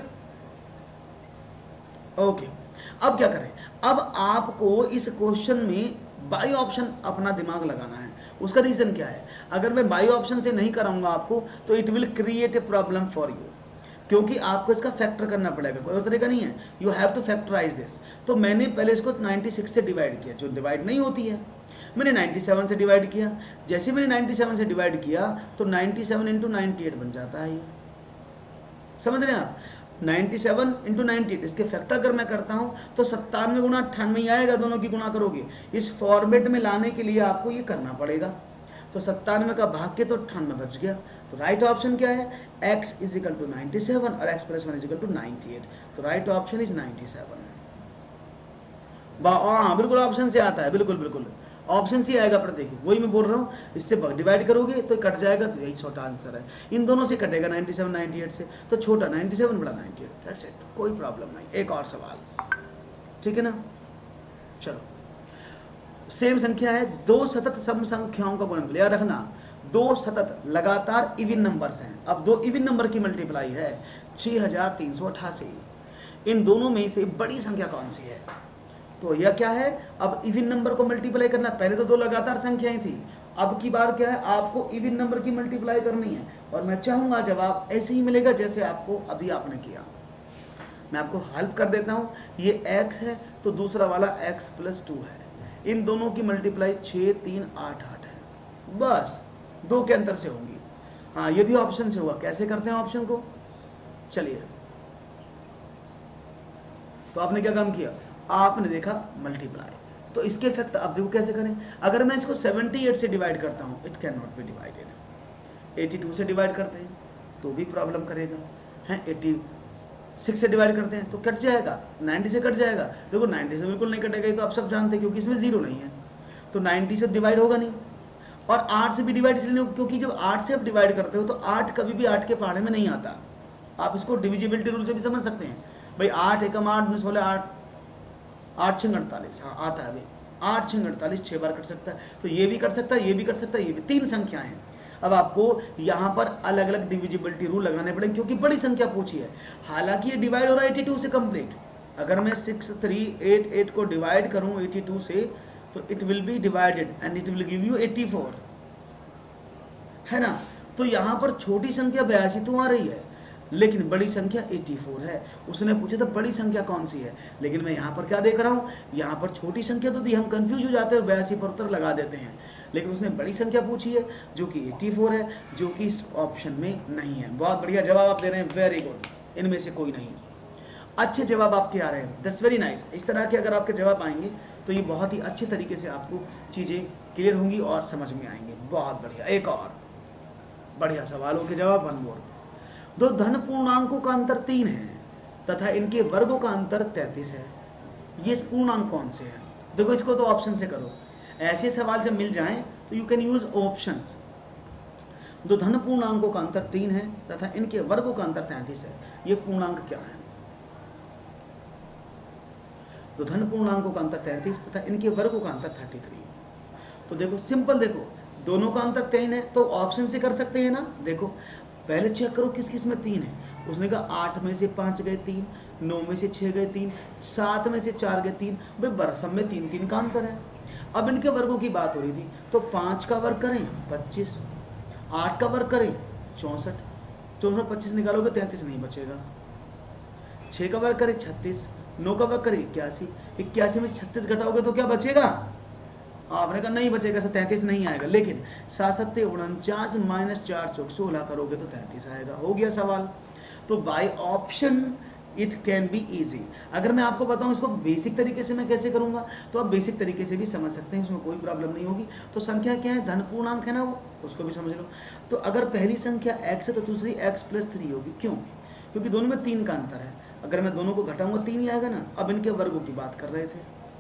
ओके अब क्या करें, अब आपको इस क्वेश्चन में बाई ऑप्शन अपना दिमाग लगाना है। उसका रीजन क्या है, अगर मैं बाई ऑप्शन से नहीं कराऊंगा आपको तो it will create a problem for you, क्योंकि आपको इसका फैक्टर करना पड़ेगा, कोई और तरीका नहीं है। You have to factorise this. तो मैंने पहले इसको 96 से डिवाइड किया, जो डिवाइड नहीं होती है। मैंने 97 से डिवाइड किया, जैसे मैंने 97 से डिवाइड किया तो 97 इंटू 98 बन जाता है। ये समझ रहे हैं आप, 97 इंटू 98 इसके फैक्टर अगर मैं करता हूं तो 97 गुणा 98 ही आएगा, दोनों की गुणा करोगे। इस फॉर्मेट में लाने के लिए आपको ये करना पड़ेगा। तो 97 का भाग के तो 98 बच गया। तो राइट ऑप्शन क्या है, x इज इक्वल टू 97 और x+1 इज इक्वल टू 98। तो राइट ऑप्शन इज 97। हाँ बिल्कुल ऑप्शन से आता है, बिल्कुल बिल्कुल ऑप्शन से आएगा। पर देखिए वही मैं बोल रहा हूँ, इससे डिवाइड करोगे तो कट जाएगा, तो यही छोटा आंसर है। इन दोनों से कटेगा 97 98 से, तो छोटा 97 बड़ा 98, दैट्स इट, कोई प्रॉब्लम नहीं। एक और सवाल, ठीक है ना। चलो सेम संख्या है, दो सतत सम संख्याओं का गुणनफल। याद रखना दो सतत लगातार इवन नंबर्स हैं। अब दो इवन नंबर की मल्टीप्लाई है 6388। इन दोनों में से बड़ी संख्या कौन सी है, तो यह क्या है, अब इवन नंबर को मल्टीप्लाई करना। पहले तो दो लगातार संख्याएं थी, अब की बार क्या है, आपको इवन नंबर की मल्टीप्लाई करनी है। और मैं चाहूंगा जवाब ऐसे ही मिलेगा जैसे आपको अभी आपने किया। मैं आपको हेल्प कर देता हूं, ये x है तो दूसरा वाला x+2 है। इन दोनों की मल्टीप्लाई 6388 है, बस दो के अंतर से होंगी। हाँ ये भी ऑप्शन से हुआ। कैसे करते हैं ऑप्शन को, चलिए। तो आपने क्या काम किया, आपने देखा मल्टीप्लाई, तो इसके इफेक्ट आप देखो कैसे करें। अगर मैं इसको 78 से डिवाइड करता हूं, it can not be divided. 82 से डिवाइड करते हैं तो भी प्रॉब्लम करेगा है। 86 से डिवाइड करते हैं तो कट जाएगा, 90 से कट जाएगा। देखो 90 से बिल्कुल नहीं कटेगा, ये तो आप सब जानते हैं क्योंकि इसमें जीरो नहीं है, तो 90 से डिवाइड होगा नहीं। और 8 से भी डिवाइड इसलिए नहीं, क्योंकि जब 8 से आप डिवाइड करते हो तो 8 कभी भी 8 के पहाड़े में नहीं आता। आप इसको डिविजिबिलिटी रूल से भी समझ सकते हैं भाई, 8 एकम 8 में 16 8 8 6 48, हाँ आता है भाई 8 6 48, 6 बार कट सकता है। तो ये भी कट सकता है, ये भी कट सकता है, ये भी, तीन संख्याएं हैं। अब आपको यहाँ पर अलग अलग डिविजिबिलिटी रूल लगाने पड़ेंगे क्योंकि बड़ी संख्या पूछी है। हालांकि ये डिवाइड हो रहा है 82 से कंप्लीट। अगर मैं 6388 को डिवाइड करूँ 82 से तो it will be divided and it will give you 84, है ना। तो यहाँ पर छोटी संख्या 82 तो आ रही है लेकिन बड़ी संख्या 84 है। उसने पूछा था बड़ी संख्या कौन सी है, लेकिन मैं यहाँ पर क्या देख रहा हूँ, यहाँ पर छोटी संख्या तो दी, हम कंफ्यूज हो जाते हैं और 82 पर उत्तर लगा देते हैं। लेकिन उसने बड़ी संख्या पूछी है जो कि 84 है, जो कि इस ऑप्शन में नहीं है। बहुत बढ़िया जवाब आप दे रहे हैं, वेरी गुड, इनमें से कोई नहीं। अच्छे जवाब आपके आ रहे हैं, दैट्स वेरी नाइस। इस तरह के अगर आपके जवाब आएंगे तो ये बहुत ही अच्छे तरीके से आपको चीज़ें क्लियर होंगी और समझ में आएंगे। बहुत बढ़िया, एक और बढ़िया सवालों के जवाब, वन मोर। दो धन पूर्णांकों का अंतर 3 है तथा इनके वर्गों का अंतर 33 है, ये पूर्णांक कौन से हैं। देखो इसको तो ऑप्शन से करो, ऐसे सवाल जब मिल जाएं तो यू कैन यूज ऑप्शंस। दो धन पूर्णांकों का अंतर 3 है तथा इनके वर्गों का अंतर 33 है, ये पूर्णांक क्या है। तो धन पूर्णांकों का अंतर 33 तथा इनके वर्गों का अंतर 33। तो देखो सिंपल, देखो दोनों का अंतर 3 है तो ऑप्शन से कर सकते हैं ना। देखो पहले चेक करो किस किस में 3 है। उसने कहा 8 में से 5 गए 3, 9 में से 6 गए 3, 7 में से 4 गए 3, भाई सब में 3 3 का अंतर है। अब इनके वर्गों की बात हो रही थी, तो 5 का वर्ग करें 25, 8 का वर्ग करें 64, 64 25 निकालोगे 33 नहीं बचेगा। 6 का वर्ग करें 36, 9 का वर्ग करें 81, 81 में से 36 घटाओगे तो क्या बचेगा? आपने कहा नहीं बचेगा, 33 नहीं आएगा। लेकिन 7 7 49 माइनस 4 चौक 16 करोगे तो 33 आएगा। हो गया सवाल। तो by option it can be easy. अगर मैं आपको बताऊं इसको बेसिक तरीके से मैं कैसे करूंगा, तो आप बेसिक तरीके से भी समझ सकते हैं, इसमें कोई प्रॉब्लम नहीं होगी। तो संख्या क्या है, धन पूर्णांक है ना, वो उसको भी समझ लो। तो अगर पहली संख्या x है तो दूसरी x + 3 होगी। क्यों? क्योंकि दोनों में 3 का अंतर है। अगर मैं दोनों को घटाऊंगा 3 ही आएगा ना। अब इनके वर्गों की बात कर रहे थे,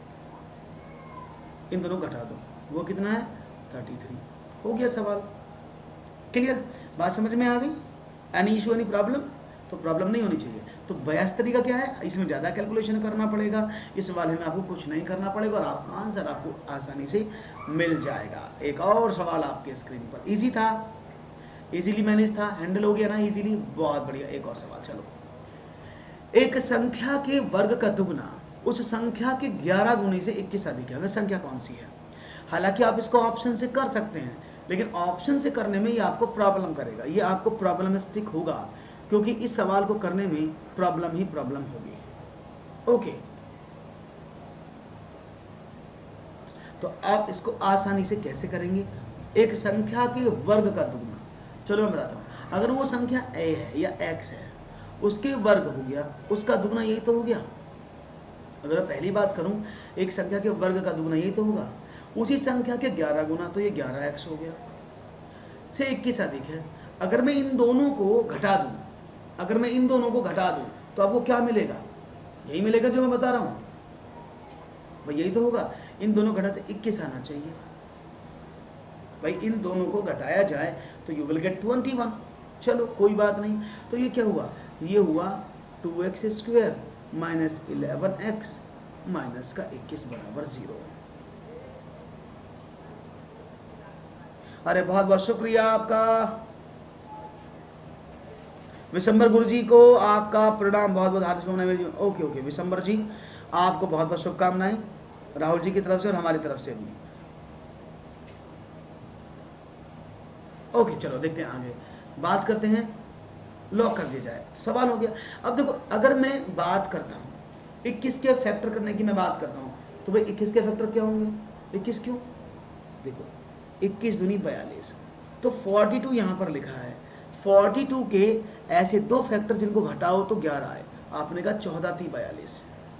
इन दोनों घटा दो, वो कितना है 33। हो गया सवाल। क्लियर? बात समझ में आ गई? Any issue, any problem? तो प्रॉब्लम नहीं होनी चाहिए। तो बयास तरीका क्या है, इसमें ज़्यादा कैलकुलेशन करना पड़ेगा, इस वाले में आपको कुछ नहीं करना पड़ेगा और आपका आंसर आपको आसानी से मिल जाएगा। एक और सवाल आपके स्क्रीन पर, इजी था, इजीली मैनेज था, हैंडल हो गया ना इजीली, बहुत बढ़िया। एक और सवाल, चलो। एक संख्या के वर्ग का दुगना उस संख्या के 11 गुने से 21 अधिक है, वह संख्या कौन सी है? हालांकि आप इसको ऑप्शन से कर सकते हैं, लेकिन ऑप्शन से करने में ये आपको प्रॉब्लम करेगा, ये आपको प्रॉब्लमिस्टिक होगा, क्योंकि इस सवाल को करने में प्रॉब्लम ही प्रॉब्लम होगी। ओके, तो आप इसको आसानी से कैसे करेंगे? एक संख्या के वर्ग का दुगना, चलो मैं बताता हूं। अगर वो संख्या a है या x है, उसके वर्ग हो गया, उसका दुगना यही तो हो गया। अगर मैं पहली बात करूं, एक संख्या के वर्ग का दुगना यही तो होगा। उसी संख्या के 11 गुना, तो ये 11x हो गया, से 21 अधिक है। अगर मैं इन दोनों को घटा दूं, अगर मैं इन दोनों को घटा दूं तो आपको क्या मिलेगा? यही मिलेगा जो मैं बता रहा हूं भाई, यही तो होगा। इन दोनों घटाते 21 आना चाहिए भाई। इन दोनों को घटाया जाए तो यू विल गेट 21। चलो कोई बात नहीं। तो ये क्या हुआ? ये हुआ 2x² माइनस 11x माइनस का 21 बराबर 0। अरे बहुत बहुत शुक्रिया आपका विशंबर गुरु जी को, आपका प्रणाम, बहुत बहुत हार्दिक शुभकामनाएं। ओके ओके विशंबर जी, आपको बहुत बहुत शुभकामनाएं राहुल जी की तरफ से और हमारी तरफ से भी। ओके चलो देखते हैं आगे, बात करते हैं। लॉक कर दिया जाए, सवाल हो गया। अब देखो, अगर मैं बात करता हूँ 21 के फैक्टर करने की, मैं बात करता हूँ, तो भाई 21 के फैक्टर क्या होंगे? 21 क्यों? देखो 21 दूनी 42, तो 42 यहाँ पर लिखा है। 42 के ऐसे दो फैक्टर जिनको घटाओ तो 11 आए। आपने कहा 14 × 42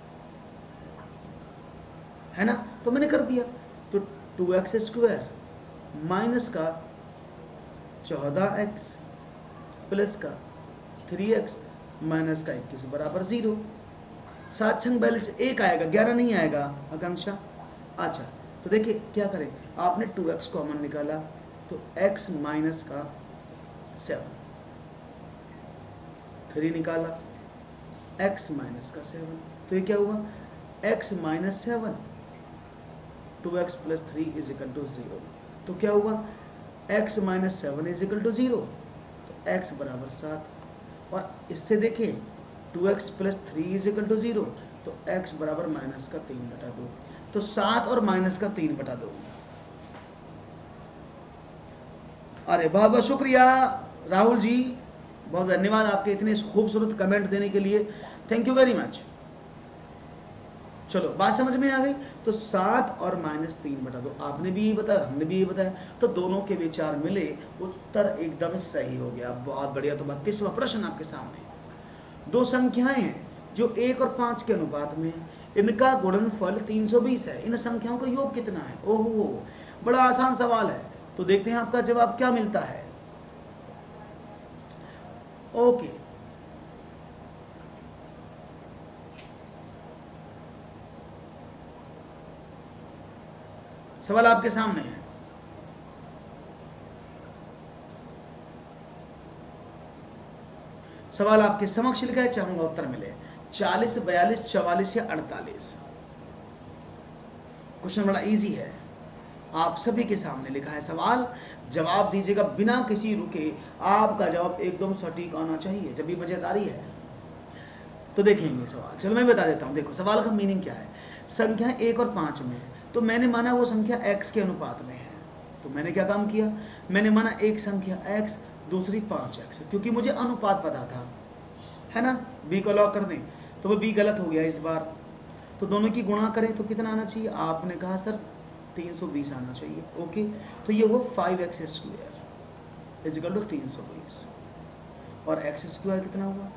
है ना, तो मैंने कर दिया। तो 2x² माइनस का 14x प्लस का 3x माइनस का 21 बराबर 0। 7 छंग 42 1 आएगा, 11 नहीं आएगा आकांक्षा। अच्छा तो देखिए क्या करें, आपने 2x कॉमन निकाला तो x माइनस का 7, 3 निकाला x माइनस का 7, तो ये क्या हुआ? x minus 7, 2x plus 3 is equal to 0। तो क्या हुआ? x minus 7 is equal to 0, तो x बराबर 7। और इससे देखिए 2x plus 3 is equal to 0, तो x बराबर माइनस का 3/2। तो 7 और माइनस का 3/2। अरे बहुत बहुत शुक्रिया राहुल जी, बहुत धन्यवाद आपके इतने खूबसूरत कमेंट देने के लिए, थैंक यू वेरी मच। चलो बात समझ में आ गई। तो 7 और माइनस 3/2, आपने भी यही बताया, हमने भी यही बताया, तो दोनों के विचार मिले, उत्तर एकदम सही हो गया। बहुत बढ़िया। तो 32वां प्रश्न आपके सामने। दो संख्याएं हैं जो 1 और 5 के अनुपात में है, इनका गुणनफल 320 है, इन संख्याओं का योग कितना है? ओहो, बड़ा आसान सवाल है। तो देखते हैं आपका जवाब क्या मिलता है। ओके, सवाल आपके सामने है। सवाल आपके समक्ष लिखा है, चाहूंगा उत्तर मिले। 40, 42, 44 या 48? क्वेश्चन बड़ा इजी है, आप सभी के सामने लिखा है सवाल, जवाब दीजिएगा बिना किसी रुके, आपका जवाब एकदम सटीक आना चाहिए, जब भी वजहदारी है। तो देखेंगे सवाल, चलो मैं बता देता हूँ। देखो सवाल का मीनिंग क्या है, संख्या 1 और 5 में है, तो मैंने माना वो संख्या x के अनुपात में है, तो मैंने क्या काम किया, मैंने माना एक संख्या x दूसरी 5x, क्योंकि मुझे अनुपात पता था, है ना। b को लॉक कर दें तो वो b गलत हो गया इस बार, तो दोनों की गुणा करें तो कितना आना चाहिए, आपने कहा सर 320 आना चाहिए। ओके, तो ये वो 5x square is equal to 320, और x स्क्वायर कितना हुआ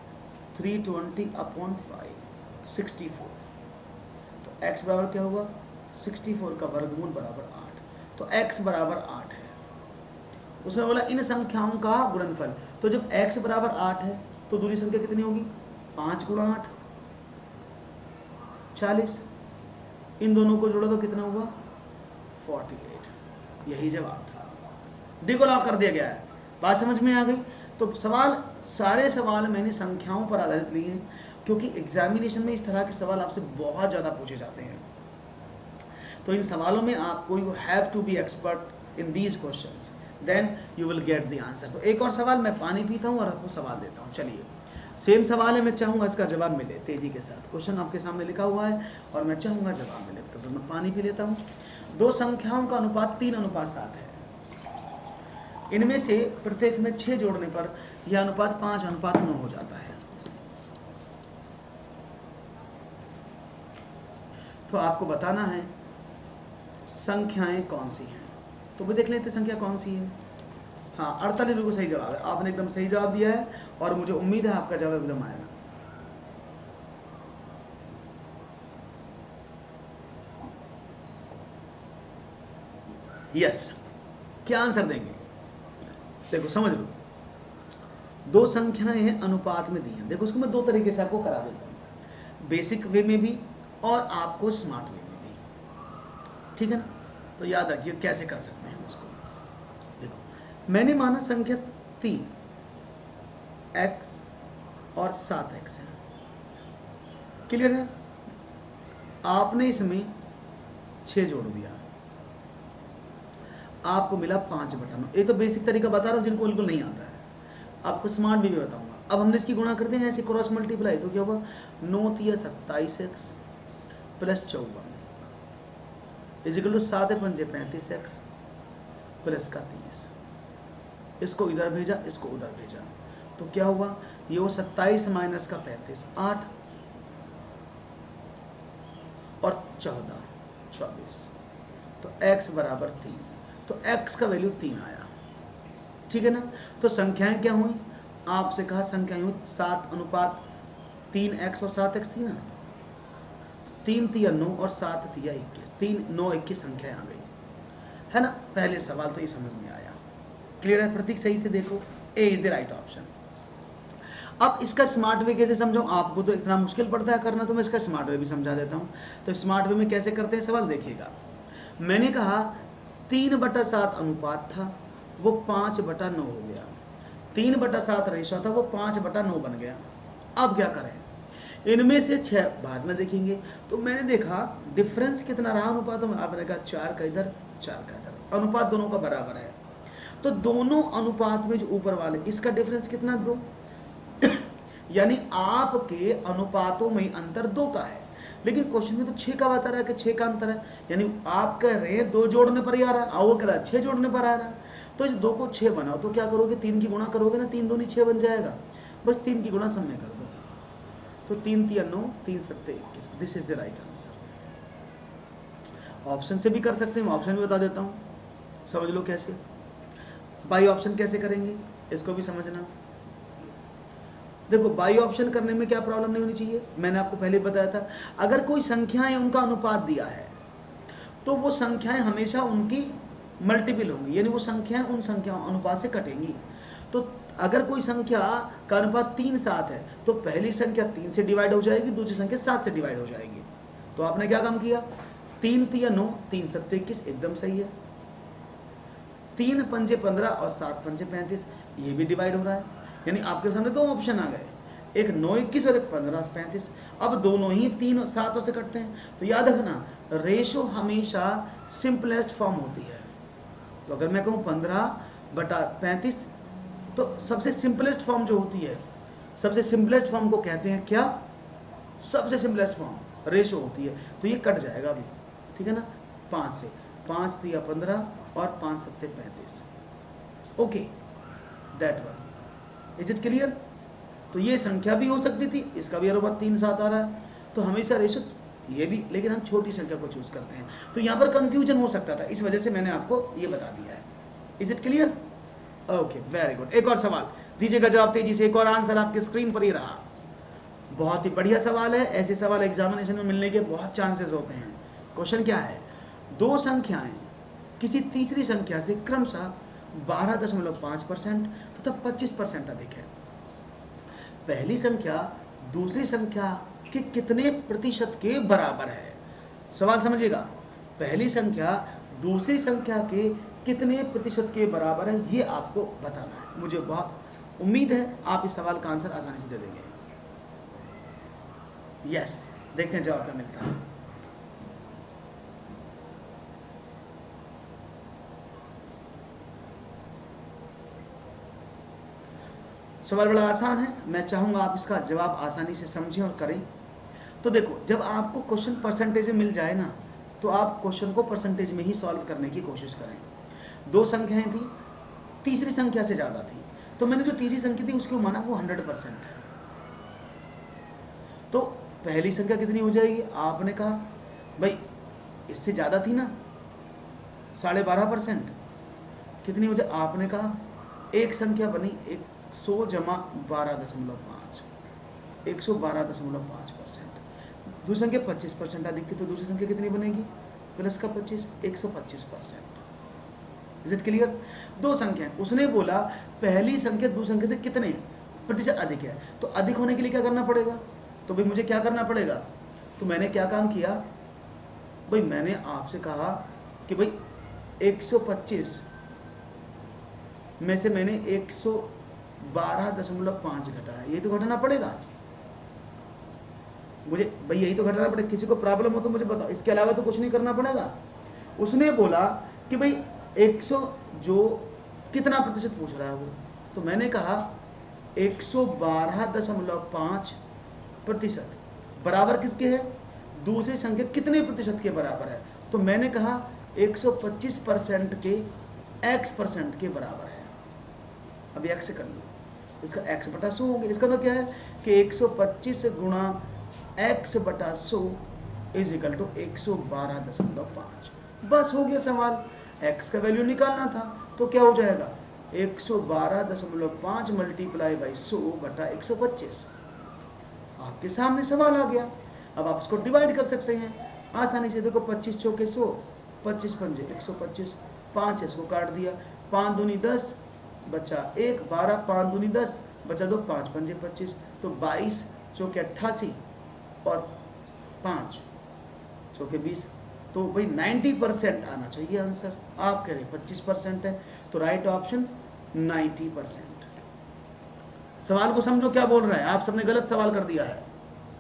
320/5 64, तो x बराबर क्या हुआ 64 का वर्गमूल बराबर 8, तो x बराबर 8 है। उसने बोला इन संख्याओं का गुणनफल, तो जब x बराबर 8 है तो दूसरी संख्या कितनी होगी 5 गुणा 8 40, इन दोनों को जोड़ा तो कितना हुआ 48, यही जवाब था। डी को लॉक कर दिया गया है, बात समझ में आ गई। तो सवाल, सारे सवाल मैंने संख्याओं पर आधारित लिए हैं, क्योंकि एग्जामिनेशन में इस तरह के सवाल आपसे बहुत ज़्यादा पूछे जाते हैं। तो इन सवालों में आपको you have to be expert in these questions, then you will get the answer. तो एक और सवाल, मैं पानी पीता हूँ और आपको सवाल देता हूँ। चलिए, सेम सवाल है, मैं चाहूँगा इसका जवाब मिले तेजी के साथ। क्वेश्चन आपके सामने लिखा हुआ है और मैं चाहूँगा जवाब मिले, तो मैं पानी पी लेता हूँ। दो संख्याओं का अनुपात 3:7 है, इनमें से प्रत्येक में 6 जोड़ने पर यह अनुपात 5:9 हो जाता है। तो आपको बताना है संख्याएं कौन सी हैं। तो वो देख लेते संख्या कौन सी है। हाँ, 48 बिल्कुल सही जवाब है, आपने एकदम सही जवाब दिया है, और मुझे उम्मीद है आपका जवाब एकदम आएगा। यस, क्या आंसर देंगे, देखो समझ लो, दो संख्याएं हैं अनुपात में दी हैं। देखो उसको मैं दो तरीके से आपको करा देता हूँ, बेसिक वे में भी और आपको स्मार्ट वे में भी, ठीक है ना। तो याद रखिए कैसे कर सकते हैं उसको। देखो मैंने माना संख्या 3 x और 7x है, क्लियर है। आपने इसमें 6 जोड़ दिया, आपको मिला 5/9। ये तो बेसिक तरीका बता रहा हूँ जिनको बिल्कुल नहीं आता है, आपको स्मार्ट भी बताऊंगा। अब हमने इसकी गुणा करते हैं ऐसे क्रॉस मल्टीप्लाई, तो क्या हुआ 9 × 27x plus 54 is equal to 7 × 5 35x plus का 30। इसको इधर भेजा, इसको उधर भेजा, तो क्या हुआ, ये वो 27 माइनस का 35 8 और 14 24, तो x बराबर 3, तो x का वैल्यू 3 आया, ठीक है ना। तो संख्याएं क्या हुई, आपसे कहा संख्याएं हुई 7:3x और 7x थी ना, 3 तिया 9 और 7 तिया 21, 3 9 21 संख्याएं आ गई, है ना। पहले सवाल तो ये समझ में आया, क्लियर है। प्रतीक सही से देखो, A is the right option. अब इसका स्मार्ट वे कैसे समझाऊं, आपको तो इतना मुश्किल पड़ता है करना, तो मैं इसका स्मार्ट वे भी समझा देता हूं। तो स्मार्ट वे में कैसे करते हैं सवाल, देखिएगा। मैंने कहा 3/7 अनुपात था, वो 5/9 हो गया, 3/7 रेशो था, वो 5/9 बन गया। अब क्या करें, इनमें से 6 बाद में देखेंगे। तो मैंने देखा डिफरेंस कितना रहा अनुपातों में, आपने कहा 4 का इधर 4 का इधर, अनुपात दोनों का बराबर है। तो दोनों अनुपात में जो ऊपर वाले, इसका डिफरेंस कितना 2 यानी आपके अनुपातों में अंतर 2 का है, लेकिन क्वेश्चन में तो 6 का बता रहा है कि 6 का अंतर है, यानी आप कह रहे हैं 2 जोड़ने पर ही आ रहा है, वो कह रहा है 6 जोड़ने पर आ रहा है। तो इस 2 को 6 बनाओ, तो क्या करोगे 3 की गुणा करोगे ना, 3 दूनी 6 बन जाएगा, बस 3 की गुणा सब में कर दो, तो 3 तिया 9 3 7 21, this is the right answer. Option से भी कर सकते हैं, मैं ऑप्शन भी बता देता हूँ, समझ लो कैसे। बाई ऑप्शन कैसे करेंगे इसको भी समझना। देखो बाई ऑप्शन करने में क्या प्रॉब्लम नहीं होनी चाहिए, मैंने आपको पहले बताया था, अगर कोई संख्याएं उनका अनुपात दिया है तो वो संख्याएं हमेशा उनकी मल्टीपल होंगी, यानी वो संख्याएं उन संख्याओं अनुपात से कटेंगी। तो अगर कोई संख्या का अनुपात 3:7 है, तो पहली संख्या 3 से डिवाइड हो जाएगी, दूसरी संख्या 7 से डिवाइड हो जाएगी। तो आपने क्या काम किया, 3 तिया 9 3 7 21 एकदम सही है, 3 पंजे 15 और 7 पंजे 35, ये भी डिवाइड हो रहा है, यानी आपके सामने 2 ऑप्शन आ गए। एक 9 21 और एक 15 35। अब दोनों ही 3 7 से कटते हैं, तो याद रखना रेशो हमेशा सिंपलेस्ट फॉर्म होती है। तो अगर मैं कहूँ 15/35, तो सबसे सिंपलेस्ट फॉर्म जो होती है, सबसे सिंपलेस्ट फॉर्म को कहते हैं क्या? सबसे सिंपलेस्ट फॉर्म रेशो होती है। तो ये कट जाएगा अभी, ठीक है ना, 5 से, 5 3 15 और 5 7 35। Okay, that one. Is it clear? तो ये संख्या भी हो सकती थी, इसका भी बराबर 3 7 आ रहा है, तो हमेशा रेशो ये भी, लेकिन हम छोटी संख्या को चूज करते हैं। तो यहाँ पर कंफ्यूजन हो सकता था, इस वजह से मैंने आपको ये बता दिया है। Is it clear? Okay, very good. एक और सवाल दीजिएगा जवाब तेजी से। एक और आंसर आपकी स्क्रीन पर ही रहा। बहुत ही बढ़िया सवाल है, ऐसे सवाल एग्जामिनेशन में मिलने के बहुत चांसेस होते हैं। क्वेश्चन क्या है? दो संख्याएं किसी तीसरी संख्या से क्रमशः 12.5% तथा 25% अधिक है। पहली संख्या दूसरी संख्या के कितने प्रतिशत के बराबर है? सवाल समझिएगा, पहली संख्या दूसरी संख्या के कितने प्रतिशत के बराबर है, ये आपको बताना है। मुझे बहुत उम्मीद है आप इस सवाल का आंसर आसानी से दे देंगे। यस, देखते हैं जवाब क्या मिलता है। सवाल बड़ा आसान है, मैं चाहूंगा आप इसका जवाब आसानी से समझें और करें। तो देखो, जब आपको क्वेश्चन परसेंटेज में मिल जाए ना, तो आप क्वेश्चन को परसेंटेज में ही सॉल्व करने की कोशिश करें। दो संख्याएं थी, तीसरी संख्या से ज्यादा थी, तो मैंने जो तीसरी संख्या थी उसको माना वो 100% है। तो पहली संख्या कितनी हो जाएगी? आपने कहा भाई इससे ज्यादा थी ना, 12.5%, कितनी हो जाए? आपने कहा एक संख्या बनी 100 जमा 12.5, 112.5%। दूसरी संख्या 25% अधिक थी, तो दूसरी संख्या कितनी बनेगी? प्लस का 25, 125%। Is it clear? दो संख्या, उसने बोला पहली संख्या दूसरी संख्या से कितने प्रतिशत अधिक है, तो अधिक होने के लिए क्या करना पड़ेगा? तो भाई मुझे क्या करना पड़ेगा? तो मैंने क्या काम किया भाई, मैंने आपसे कहा कि भाई 125 में से मैंने 112.5 घटाया, यही तो घटाना पड़ेगा मुझे भाई, यही तो घटाना पड़ेगा। किसी को प्रॉब्लम हो तो मुझे बताओ, इसके अलावा तो कुछ नहीं करना पड़ेगा। उसने बोला कि भाई 100 जो कितना प्रतिशत पूछ रहा है वो, तो मैंने कहा 112.5% बराबर किसके है? दूसरी संख्या कितने प्रतिशत के बराबर है? तो मैंने कहा 125% के x% के बराबर है। अब x से कर लो, इसका x/100 हो गया। इसका तो क्या है कि 125 गुणा x/100 इज इक्वल टू 112.5। बस हो गया सवाल। x का वैल्यू निकालना था, तो क्या हो जाएगा? 112.5 मल्टीप्लाई बाई 100/125। आपके सामने सवाल आ गया। अब आप इसको डिवाइड कर सकते हैं आसानी से। देखो 25 चौके 100, 25 पंजे 125, 5 इसको काट दिया, 5 दूनी 10 बचा 1, 12, 5 दूनी 10 बचा 2, 5 पंजे 25, तो 22 चौके 88 और 5 चौके 20, तो भाई 90% आना चाहिए आंसर। आप कह रहे 25% है, तो राइट ऑप्शन 90%। सवाल को समझो क्या बोल रहा है, आप सबने गलत सवाल कर दिया है।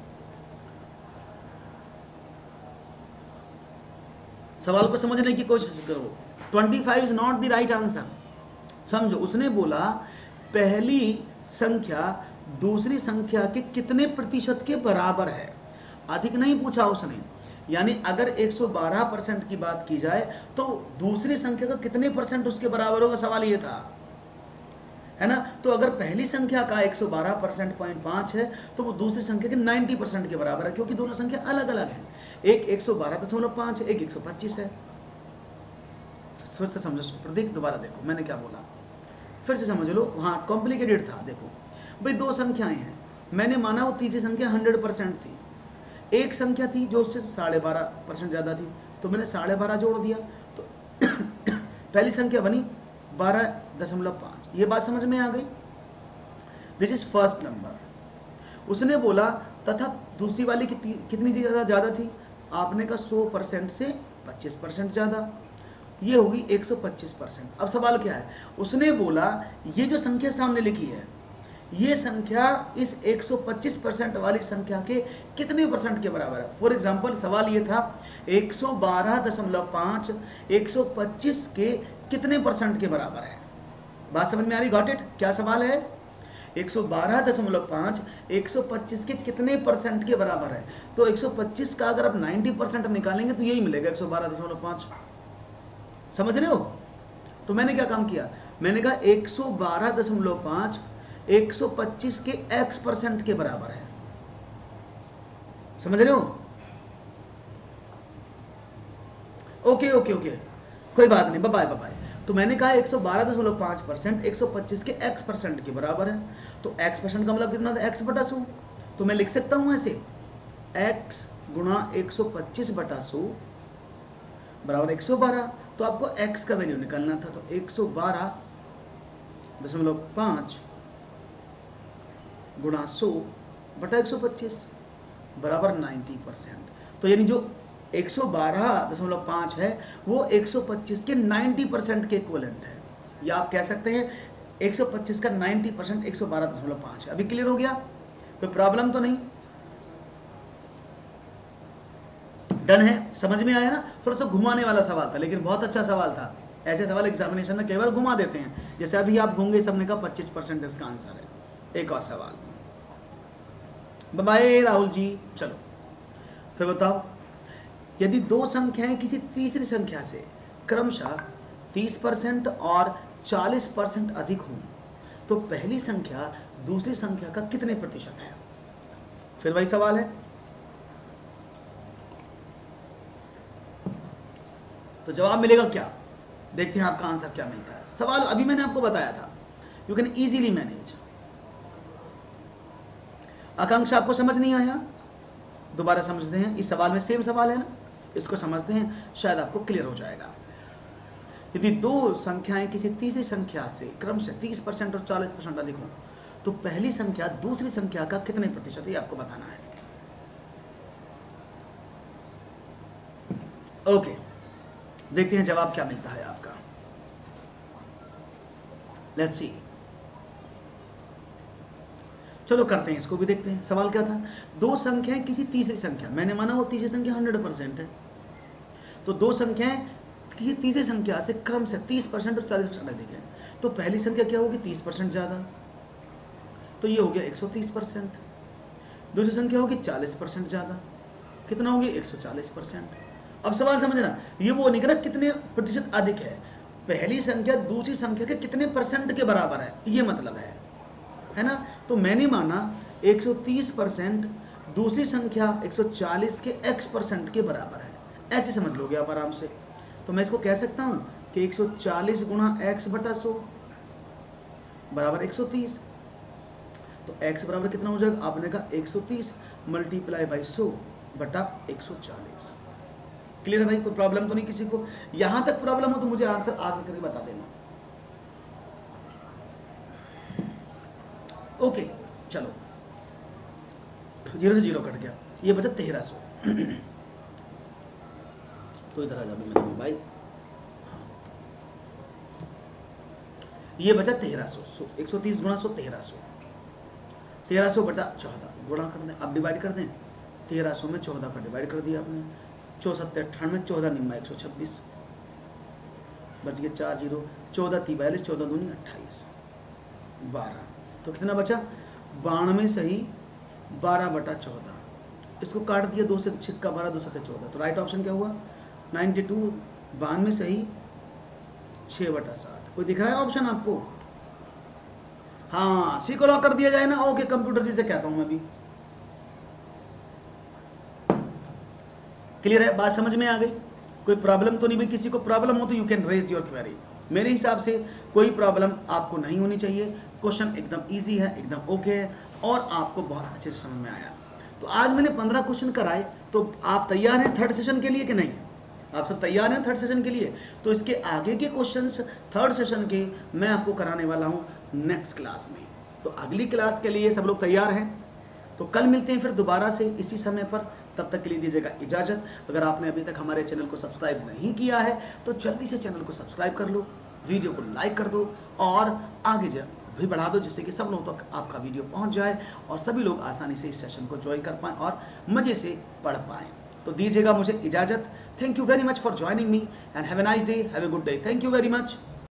सवाल को समझने की कोशिश करो। 25 is not the right answer. समझो, उसने बोला पहली संख्या दूसरी संख्या के कितने प्रतिशत के बराबर है, अधिक नहीं पूछा उसने। यानी अगर 112% की बात की जाए तो दूसरी संख्या का कितने परसेंट उसके बराबर होगा, सवाल ये था, है ना। तो अगर पहली संख्या का 112.5 है तो वो दूसरी संख्या के 90% के बराबर है, क्योंकि दोनों संख्या अलग अलग है। एक 112.5 है, एक 125 है। फिर से समझो, प्रतीक दोबारा देखो मैंने क्या बोला, फिर से समझ लो। हाँ, कॉम्प्लिकेटेड था। देखो भाई, दो संख्याएं हैं, मैंने माना वो तीसरी संख्या 100% थी। एक संख्या थी जो उससे 12.5% ज्यादा थी, तो मैंने 12.5 जोड़ दिया, तो पहली संख्या बनी 12.5। ये बात समझ में आ गई? This is first number. उसने बोला तथा दूसरी वाली कितनी ज्यादा थी? आपने कहा 100% से 25% ज्यादा, ये होगी 125%। अब सवाल क्या है? उसने बोला ये जो संख्या सामने लिखी है ये संख्या इस 125% वाली संख्या के कितने परसेंट के बराबर है। फॉर एग्जाम्पल सवाल ये था 112.5 125 के कितने परसेंट के बराबर है। बात समझ में आ रही? Got it? क्या सवाल है? 112.5 125 के कितने परसेंट के बराबर है। तो 125 का अगर आप 90% निकालेंगे तो यही मिलेगा 112.5। समझ रहे हो? तो मैंने क्या काम किया, मैंने कहा 112.5 125 के x% के बराबर है। समझ रहे हो? ओके ओके ओके, कोई बात नहीं, बाय बाय। तो मैंने कहा 112.5% 125 के x% के बराबर है। तो x% का मतलब कितना था, x बटा 100। तो मैं लिख सकता हूं ऐसे, x गुणा 125/100 बराबर 112। तो आपको x का वैल्यू निकालना था, तो 112.5 गुणा 100/125 बराबर 90%। तो यानी जो 112.5 है वो 125 के 90% के इक्विवेलेंट है, या आप कह सकते हैं 125 का 90% 112.5 है। अभी क्लियर हो गया? कोई प्रॉब्लम तो नहीं? डन है? समझ में आया ना? थोड़ा सा घुमाने वाला सवाल था, लेकिन बहुत अच्छा सवाल था। ऐसे सवाल एग्जामिनेशन में कई बार घुमा देते हैं, जैसे अभी आप घूंगे सबने का 25% इसका आंसर है। एक और सवाल। बाय राहुल जी। चलो फिर बताओ, यदि दो संख्याएं किसी तीसरी संख्या से क्रमशः 30% और 40% अधिक हों तो पहली संख्या दूसरी संख्या का कितने प्रतिशत है। फिर वही सवाल है। तो जवाब मिलेगा क्या, देखते हैं आपका आंसर क्या मिलता है। सवाल अभी मैंने आपको बताया था, you can easily manage. Akanksha आपको समझ नहीं आया? दोबारा समझते हैं, इस सवाल में सेम सवाल है ना, इसको समझते हैं, शायद आपको क्लियर हो जाएगा। यदि दो संख्याएं किसी तीसरी संख्या से क्रम से 30% और 40% अधिक हो तो पहली संख्या दूसरी संख्या का कितने प्रतिशत है, आपको बताना है। ओके, देखते हैं जवाब क्या मिलता है आपका। Let's see. चलो करते हैं, इसको भी देखते हैं। सवाल क्या था, दो संख्याएं किसी तीसरी संख्या, मैंने माना वो तीसरी संख्या 100% है, तो दो संख्याएं किसी तीसरी संख्या से क्रम से 30% और 40% अधिक है, तो पहली संख्या क्या होगी, 30% ज्यादा, तो ये हो गया 130%। दूसरी संख्या होगी 40% ज्यादा, कितना होगी 140%। अब सवाल समझना, ये वो नहीं कहना कितने प्रतिशत अधिक है, पहली संख्या दूसरी संख्या के कितने परसेंट के बराबर है, ये मतलब है ना। तो मैंने माना 130% दूसरी संख्या 140 के x% के बराबर है, ऐसे समझ लोगे आप आराम से। तो मैं इसको कह सकता हूं कि 140 गुणा x/100 बराबर 130। तो x बराबर कितना हो जाएगा, आपने कहा 130 मल्टीप्लाई बाई 100/140। क्लियर है भाई? कोई प्रॉब्लम तो नहीं किसी को? यहां तक प्रॉब्लम हो तो मुझे आंसर आगे करके बता देना। ओके चलो, 0 से 0 कट गया, ये बचा 1300। तो इधर आ जाओ मेरे भाई, ये बचा 1300। 130 गुणा 100 1300, 1300/14 गुणा कर दें, अब डिवाइड कर दें। 1300 में 14 का डिवाइड कर दिया आपने, 4 7 98, 14 निम्मा 126, बच गए 4 0, 14 3 42, 14 दूनी 28, 12। तो कितना बचा, 92 सही 12/14। इसको काट दिया, 2 से छिक्का 12, 2 7 14। तो राइट ऑप्शन क्या हुआ, 92, 92 सही 6/7। कोई दिख रहा है ऑप्शन आपको? हाँ, सी को लॉक कर दिया जाए ना। ओके, कंप्यूटर जी से कहता हूं मैं भी। क्लियर है? बात समझ में आ गई? कोई प्रॉब्लम तो नहीं भाई? किसी को प्रॉब्लम हो तो you can raise your query. मेरे हिसाब से कोई प्रॉब्लम आपको नहीं होनी चाहिए। क्वेश्चन एकदम इजी है, एकदम ओके है, और आपको बहुत अच्छे से समझ में आया। तो आज मैंने 15 क्वेश्चन कराए, तो आप तैयार हैं थर्ड सेशन के लिए कि नहीं? आप सब तैयार हैं थर्ड सेशन के लिए? तो इसके आगे के क्वेश्चंस थर्ड सेशन के मैं आपको कराने वाला हूं नेक्स्ट क्लास में। तो अगली क्लास के लिए सब लोग तैयार हैं? तो कल मिलते हैं फिर दोबारा से इसी समय पर। तब तक के लिए दीजिएगा इजाजत। अगर आपने अभी तक हमारे चैनल को सब्सक्राइब नहीं किया है तो जल्दी से चैनल को सब्सक्राइब कर लो, वीडियो को लाइक कर दो और आगे अभी बढ़ा दो, जिससे कि सब लोगों तक आपका वीडियो पहुंच जाए और सभी लोग आसानी से इस सेशन को ज्वाइन कर पाएँ और मज़े से पढ़ पाएँ। तो दीजिएगा मुझे इजाज़त। Thank you very much for joining me and have a nice day, have a good day. Thank you very much.